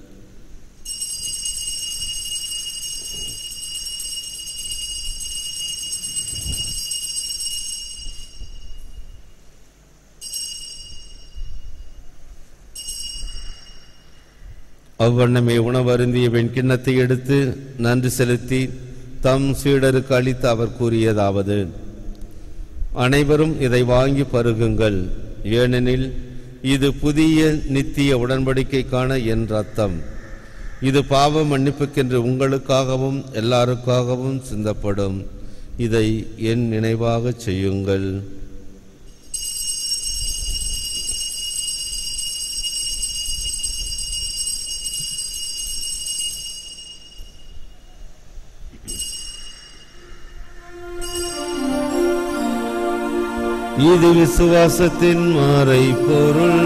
அவ்வண்ணமே உணவருந்திய வெண்கிண்ணத்தை எடுத்து நன்றி செலுத்தி தம் சீடருக்கு அளித்து அவர் கூறியதாவது: அனைவரும் இதை வாங்கி பருகுங்கள், ஏனெனில் இது புதிய நித்திய உடன்படிக்கைக்கான என் இரத்தம். இது பாவ மன்னிப்புக்கென்று உங்களுக்காகவும் எல்லாருக்காகவும் சிந்தப்படும். இதை என் நினைவாக செய்யுங்கள். இது விசுவாசத்தின் மறை பொருள்.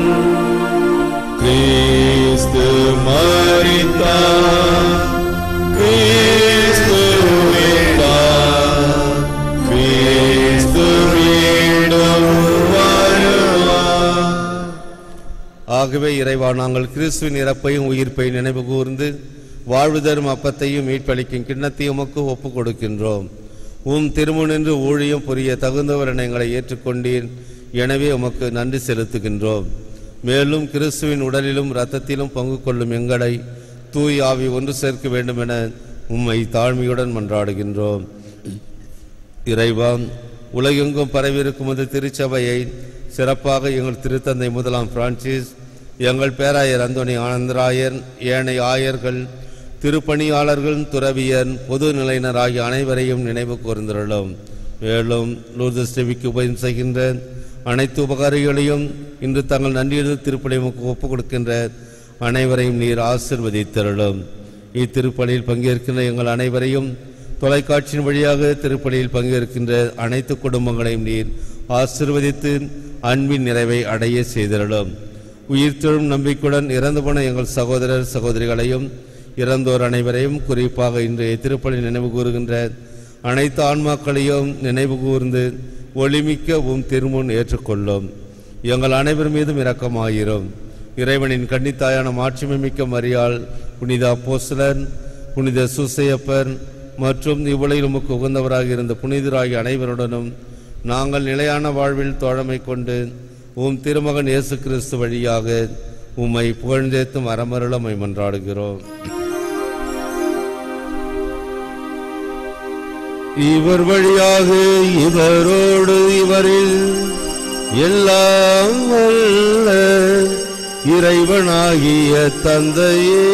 கிறிஸ்து மரித்தார், கிறிஸ்து உயிர்த்தார், கிறிஸ்து மீண்டும் வருவார். ஆகவே இறைவா, நாங்கள் கிறிஸ்துவின் இறப்பையும் உயிர்ப்பையும் நினைவு கூர்ந்து வாழ்வு தரும் அப்பத்தையும் மீட்பளிக்கும் கிண்ணத்தையும் உமக்கு ஒப்புக் கொடுக்கின்றோம். திருமுனின்று ஊழியம் புரிய தகுந்தவர் என எங்களை ஏற்றுக்கொண்டீர். எனவே உமக்கு நன்றி செலுத்துகின்றோம். மேலும் கிறிஸ்துவின் உடலிலும் இரத்தத்திலும் பங்கு கொள்ளும் எங்களை தூய் ஆவி ஒன்று சேர்க்க வேண்டும் என உம்மை தாழ்மையுடன் மன்றாடுகின்றோம். இறைவா, உலகெங்கும் பரவியிருக்கும் இந்த திருச்சபையை சிறப்பாக எங்கள் திருத்தந்தை முதலாம் பிரான்சிஸ், எங்கள் பேராயர் அந்தோணி ஆனந்தராயர், ஏனைய ஆயர்கள், திருப்பணியாளர்கள், துறவியர், பொது நிலையினர் ஆகிய அனைவரையும் நினைவு கூர்ந்துள்ளோம். மேலும் லூர்து செவிக்கு உபயம் செய்கின்ற அனைத்து உபகாரிகளையும் இன்று தங்கள் நன்றியுள்ள திருப்பணிக்கு ஒப்புக் கொடுக்கின்ற அனைவரையும் நீர் ஆசிர்வதித்தருளும். இத்திருப்பணியில் பங்கேற்கின்ற எங்கள் அனைவரையும், தொலைக்காட்சியின் வழியாக திருப்பணியில் பங்கேற்கின்ற அனைத்து குடும்பங்களையும் நீர் ஆசிர்வதித்து அன்பின் நிறைவை அடைய செய்தருளும். உயிர்த்தெழும் நம்பிக்கையுடன் இறந்து போன எங்கள் சகோதரர் சகோதரிகளையும் இறந்தோர் அனைவரையும், குறிப்பாக இன்றைய திருப்பலி நினைவு கூறுகின்ற அனைத்து ஆன்மாக்களையும் நினைவு கூர்ந்து ஒளிமிக்க திருமுன் ஏற்றுக்கொள்ளும். எங்கள் அனைவர் மீதும் இரக்கமாயிரும். இறைவனின் கன்னித்தாயான மாட்சிமை மிக்க மரியாள், புனித அப்போஸ்தலர், புனித சூசையப்பர் மற்றும் இவ்வுலகில் உமக்கு உகந்தவராக இருந்த புனிதராகிய அனைவருடனும் நாங்கள் நிலையான வாழ்வில் தோழமை கொண்டு திருமகன் இயேசு கிறிஸ்து வழியாக உம்மை புகழ்ந்தேத்தும் அறமருளமை மன்றாடுகிறோம். இவர் வழியாக இவரோடு இவரில் எல்லாம் வல்ல இறைவனாகிய தந்தையே,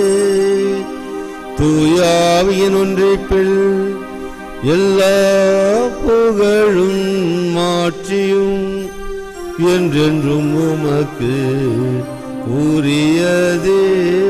தூயாவியின் ஒன்றிப்பில் எல்லா புகழும் மாற்றியும் என்றென்றும் உமக்கு உரியதே.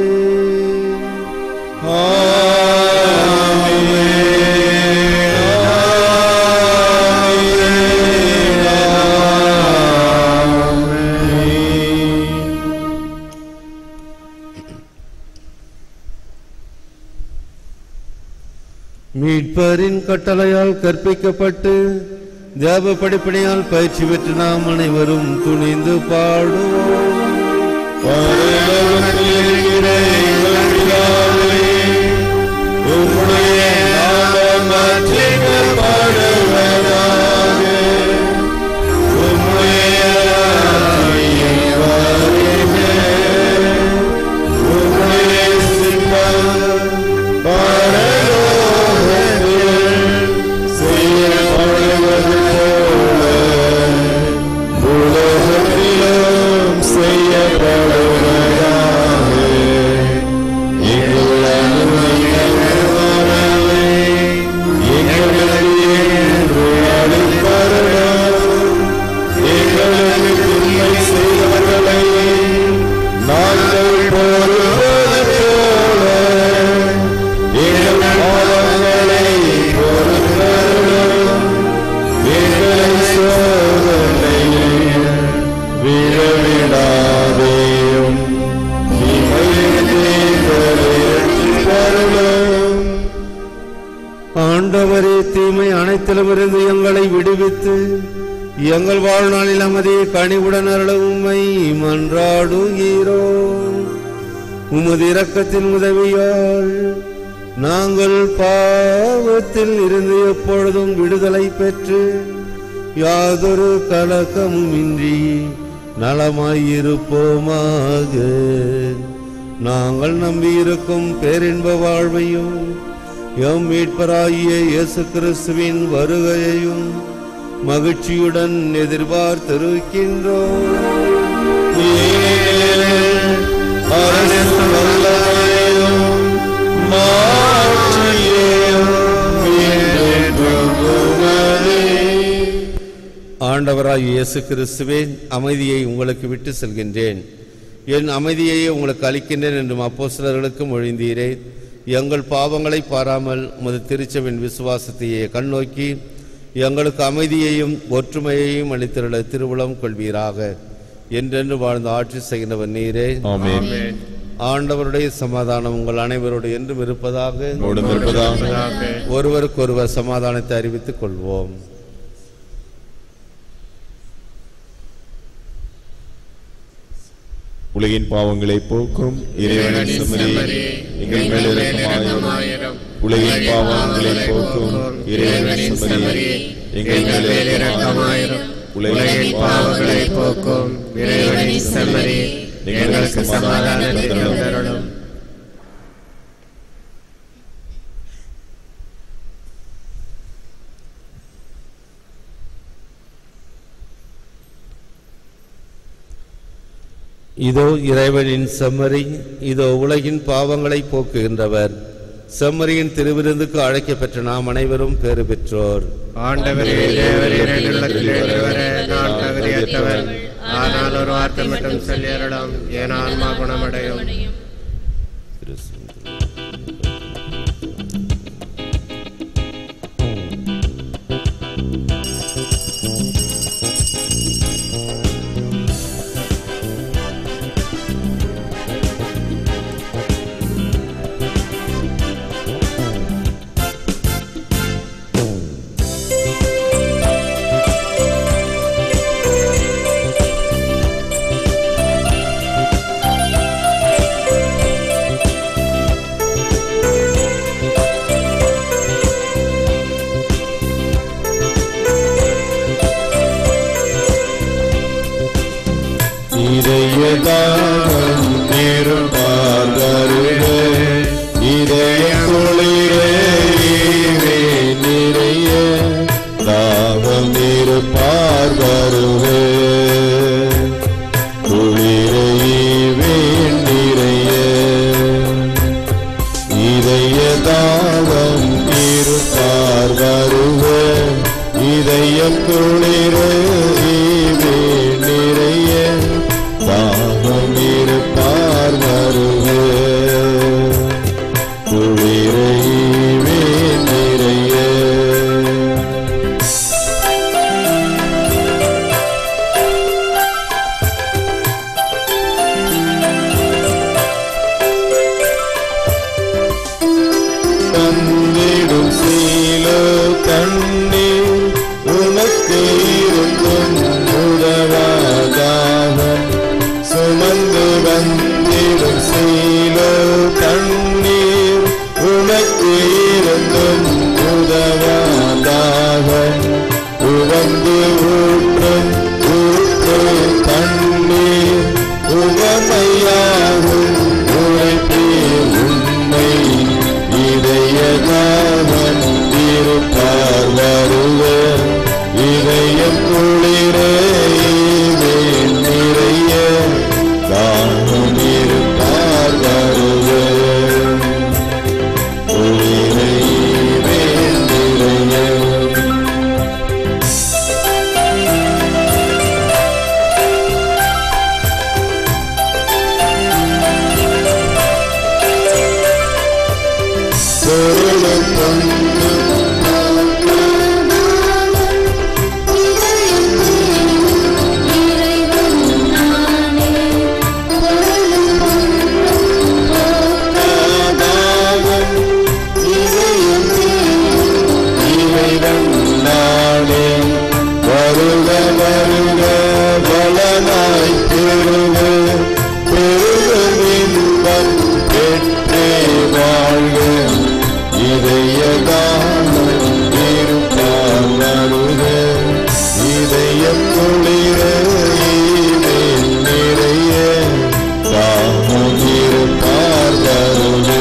மீட்பரின் கட்டளையால் கற்பிக்கப்பட்டு தேவ படிப்படியால் பயிற்சி பெற்று நாம் அனைவரும் துணிந்து பாடுவோம். ஆண்டவரே, தீமை அனைத்திலுமிருந்து எங்களை விடுவித்து எங்கள் வாழ்நாளில் அமைதியை கனிவுடன் அருள உம்மை மன்றாடுகிறோம். உமது இரக்கத்தின் உதவியால் நாங்கள் பாவத்தில் இருந்து எப்பொழுதும் விடுதலை பெற்று யாதொரு கலக்கமும் இன்றி நலமாயிருப்போமாக. நாங்கள் நம்பியிருக்கும் பேரின்ப வாழ்வையும் எம் மீட்பராகிய இயேசு கிறிஸ்துவின் வருகையையும் மகிழ்ச்சியுடன் எதிர்பார்த்திருக்கின்றோம். ஆண்டவராகிய இயேசு கிறிஸ்துவே, அமைதியை உங்களுக்கு விட்டு செல்கின்றேன், என் அமைதியையே உங்களுக்கு அளிக்கின்றேன் என்றும் அப்போஸ்தலர்களுக்கு மொழிந்தீரே. எங்கள் பாவங்களை பாராமல் உமது திருச்சபையின் விசுவாசத்தையே கண்ணோக்கி எங்களுக்கு அமைதியையும் ஒற்றுமையையும் அளித்திருள திருவுளம் கொள்வீராக. என்றென்று வாழ்ந்து ஆட்சி செய்கின்றவர் நீரே. ஆமென். ஆண்டவருடைய சமாதானம் உங்கள் அனைவரோடு என்றும் இருப்பதாக. ஒருவருக்கொருவர் சமாதானத்தை அறிவித்துக் கொள்வோம். உலகின் பாவங்களை போக்கும் இறைவனின் செம்மறி, எங்கள் மேல் இரக்கமாயிரும். உலகின் பாவங்களை போக்கும் இறைவனின் செம்மறி, எங்கள் மேல் இரக்கமாயிரும். உலகின் பாவங்களை போக்கும் இறைவனின் செம்மறி, எங்களுக்கு சமாதானத்தை தருளும். இதோ இறைவனின் செம்மறி, இதோ உலகின் பாவங்களை போக்குகின்றவர். செம்மறியின் திருவிருந்துக்கு அழைக்கப்பெற்ற நாம் அனைவரும் பேறு பெற்றோர். ஆண்டவரே, நான் தகுதியற்றவர், ஆனால் ஒரு வார்த்தை மட்டும் சொல்லியருளும், என் ஆன்மா குணமடையும். இருப்பார் வருது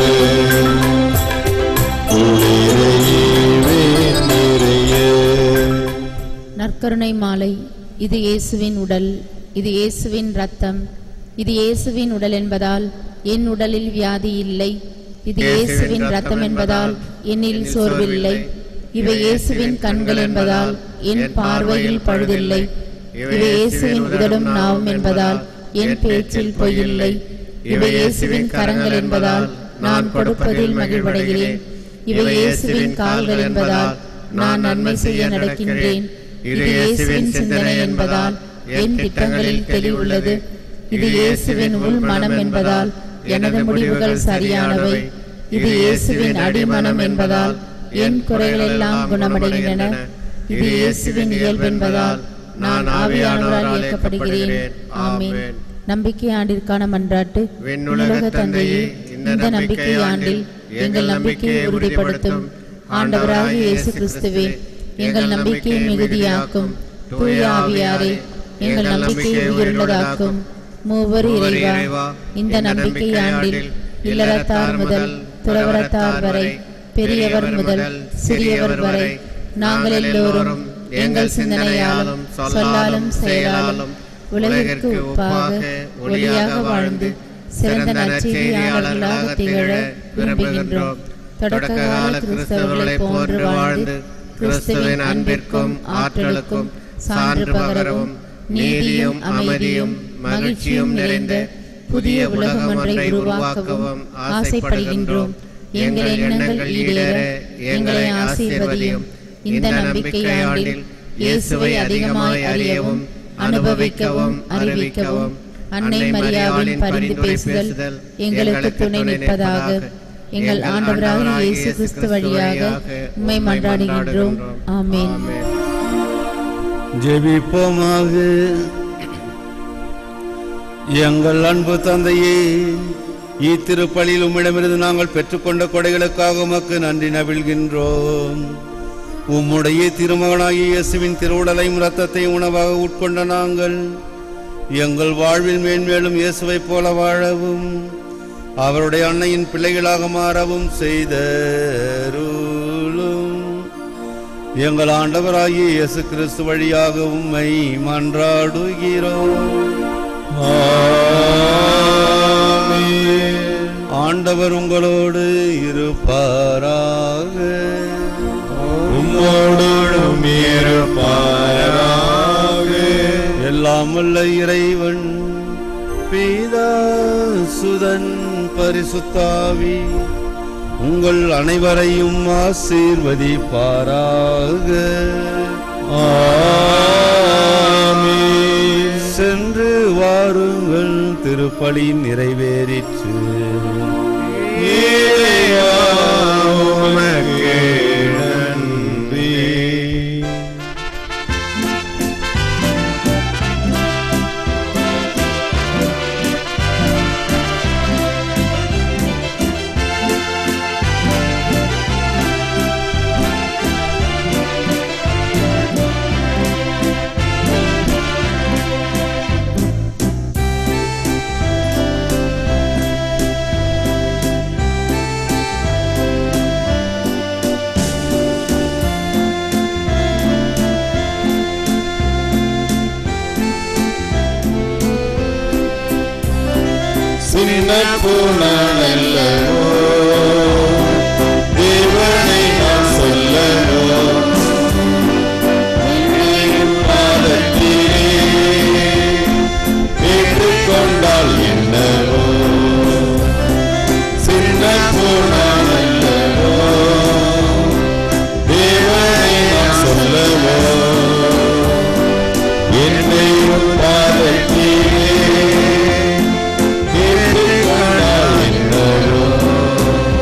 நற்கருணை மாலை. இது இயேசுவின் உடல், இது இயேசுவின் இரத்தம். இது இயேசுவின் உடல் என்பதால் என் உடலில் வியாதி இல்லை. இது இயேசுவின் இரத்தம் என்பதால் என்னில் சோர்வில்லை. இவை இயேசுவின் கண்கள் என்பதால் என் பார்வையில் பழுதில்லை. இவை இயேசுவின் உதடும் நாவும் என்பதால் என் பேச்சில் பொய்யில்லை. இவை இயேசுவின் கரங்கள் என்பதால் நான் கொடுப்பதில் மகிழ்வடைகிறேன். இவை இயேசுவின் கால்கள் என்பதால் நான் நன்மை செய்ய நடக்கின்றேன். இது இயேசுவின் சிந்தனை என்பதால் என் திட்டங்களில் தெளிவுள்ளது. இது இயேசுவின் உள் மனம் என்பதால் எனது முடிவுகள் சரியானவை. இது இயேசுவின் அடிமனம் என்பதால் என் குறைகளெல்லாம் குணமடைகின்றன. இது இயேசுவின் இயல்பு என்பதால் நான் ஆவியானவரால் இயக்கப்படுகிறேன். ஆமென். நம்பிக்கை ஆண்டிற்கான மன்றாட்டு. விண்ணுலக தந்தையே, இந்த நம்பிக்கை ஆண்டில் எங்கள் நம்பிக்கையை உறுதிப்படுத்தும் ஆண்டவராகிய இயேசு கிறிஸ்துவே, எங்கள் நம்பிக்கையை மிகுதியாக்கும். தூய ஆவியாரே, எங்கள் நம்பிக்கையை உயர்ந்ததாக்கும். மூவர் இறைவா, இந்த நம்பிக்கை ஆண்டில் இல்லறத்தார் முதல் துறவரத்தார் வரை, பெரியவர் முதல் சிறியவர் வரை, நாங்கள் எல்லோரும் எங்கள் சிந்தனையாலும் சொல்லாலும் செயலாலும் உலகிற்கு உப்பாக ஒளியாக வாழ்ந்து சிறந்த நற்செய்தியாளர்களாக திகழ விரும்புகின்றோம். தொடக்க கால கிறிஸ்தவர்களை போன்று வாழ்ந்து கிறிஸ்துவின் அன்பிற்கும் ஆற்றலுக்கும் சான்று பகரவும், நீதியும் அமைதியும் மகிழ்ச்சியும் நிறைந்த புதிய உலகம் ஒன்றை உருவாக்கவும் ஆசைப்படுகின்றோம். எங்கள் எண்ணங்கள் ஈடேற எங்களை ஆசீர்வதியும். இந்த நம்பிக்கை ஆண்டில் இயேசுவை அதிகமாய் அறியவும் அனுபவிக்கவும் அறிவிக்கவும் அன்னை மரியாவின் பரிந்து பேசுதல் எங்களுக்கு துணை நிற்பதாக. எங்கள் ஆண்டவராகிய இயேசு கிறிஸ்து வழியாக உம்மை மன்றாடுகின்றோம். ஆமென். ஜெபிப்போமாக. எங்கள் அன்பு தந்தையே, இத்திருப்பலியில் உம்மிடமிருந்து நாங்கள் பெற்றுக்கொண்ட கொடைகளுக்காக உமக்கு நன்றி நவிழ்கின்றோம். உம்முடைய திருமகனாகிய இயேசுவின் திருவுடலையும் இரத்தத்தையும் உணவாக உட்கொண்ட நாங்கள் எங்கள் வாழ்வில் மேன்மேலும் இயேசுவை போல வாழவும் அவருடைய அன்னையின் பிள்ளைகளாக மாறவும் செய்தருளும். எங்கள் ஆண்டவராகிய இயேசு கிறிஸ்து வழியாக உம்மை மன்றாடுகிறோம். ஆண்டவர் உங்களோடு இருப்பாராக. உம்மோடும் இருப்பாராக. எல்லாம் வல்ல இறைவன் பிதா சுதன் பரிசுத்தாவி உங்கள் அனைவரையும் ஆசீர்வதிப்பாராக. ஆமென். சென்று வாருங்கள், திருப்பலி நிறைவேறிற்று. இறைவா, உமக்கு நன்றி. சின்ன பூனல்லவோ தேவனை நான் சொல்லவோ, பாதத்திலே ஏற்றுக்கொண்டால் என்னவோ. சின்ன பூனல்லவோ தேவனை நான் சொல்லவோ, என்னையும் பாதத்திலே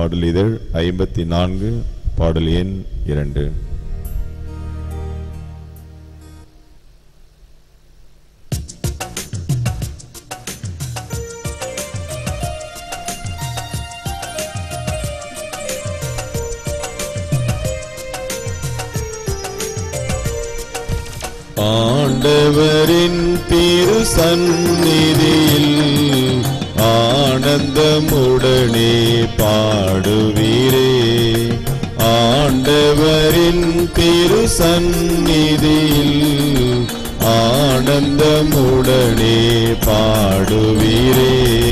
பாடல் இதழ் 54 பாடல் எண் 2. ஆண்டவரின் திரு சந்நிதியில் ஆனந்தமுடனே பாடுவீரே. ஆண்டவரின் திரு சந்நிதியில் ஆனந்தமுடனே பாடுவீரே.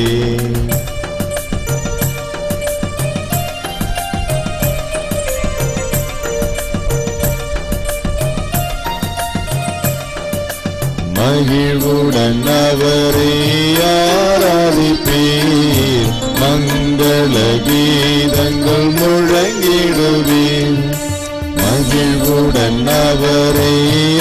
மகிழ்வுடன் அவரை ஆராதிப்பீர், மங்கள கீதங்கள் முழங்கிடுவீர். மகிழ்வுடன் அவரை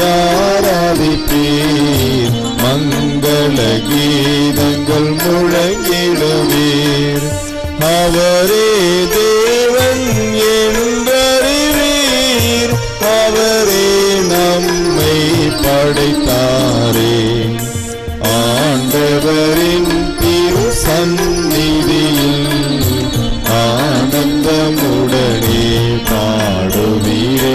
ஆராதிப்பீர், மங்கள கீதங்கள் முழங்கிடுவீர். அவரே தேவன் என்றறிவீர், அவரே நம்மை படைத்தாரே. ஆண்டவரின் திரு சந்நிதியில் ஆனந்தமுடனே பாடுவீரே.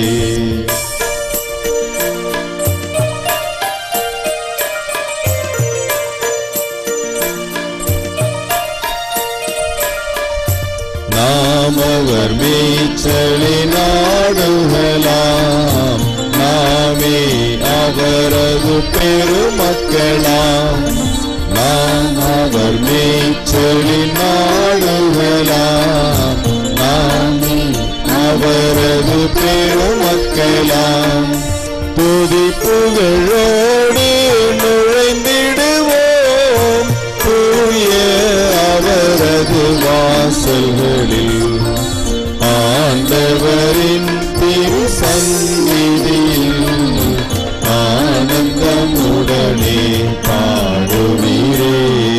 நாம் அவர் மேய்ச்சலின் ஆடுகளாம், நாமே அவரது பெருமக்களாம். நாம் அவர் மேய்ச்சலின் ஆடுகளாம், நாமே அவரது பெருமக்களாம். துதி புகழோடு நுழைந்திடுவோம் தூய அவரது வாசல்களில். ஆண்டவரின் திரு சந்நிதியில் ஆனந்தமுடனே பாடுவீரே.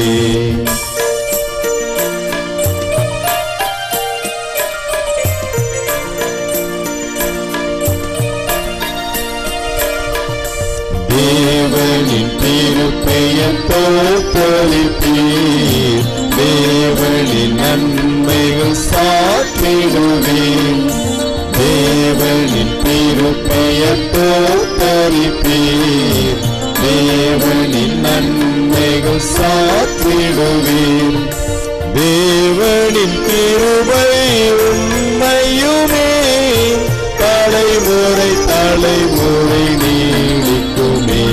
தேவனின் திருப்பெயர் போற்றலிப்பீர், தேவனின் நன்மைகள் சாற்றிடுவீர். தேவனின் திருப்பெயர் போற்றலிப்பீர், தேவனின் நன்மைகள் சாற்றிடுவீர். தேவனின் கிருபை உண்மையுமே தலைமுறை தலைமுறை நீடிக்குமே.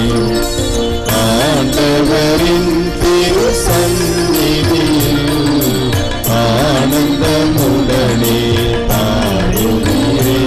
ஆண்டவரின் திரு சந்நிதியில் ஆனந்தமுடனே பாடுவீரே.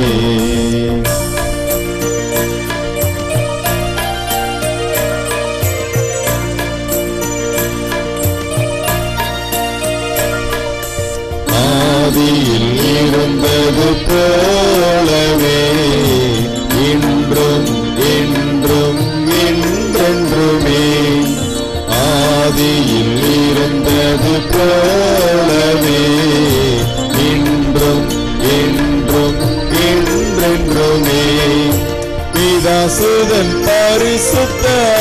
ஆதியில் இருந்தது போலவே இன்றும் என்றும் என்றென்றுமே. ஆதியில் இருந்தது போலவே இன்றும் என்றும் என்றென்றுமே. பிதாசுதன் பரிசுத்த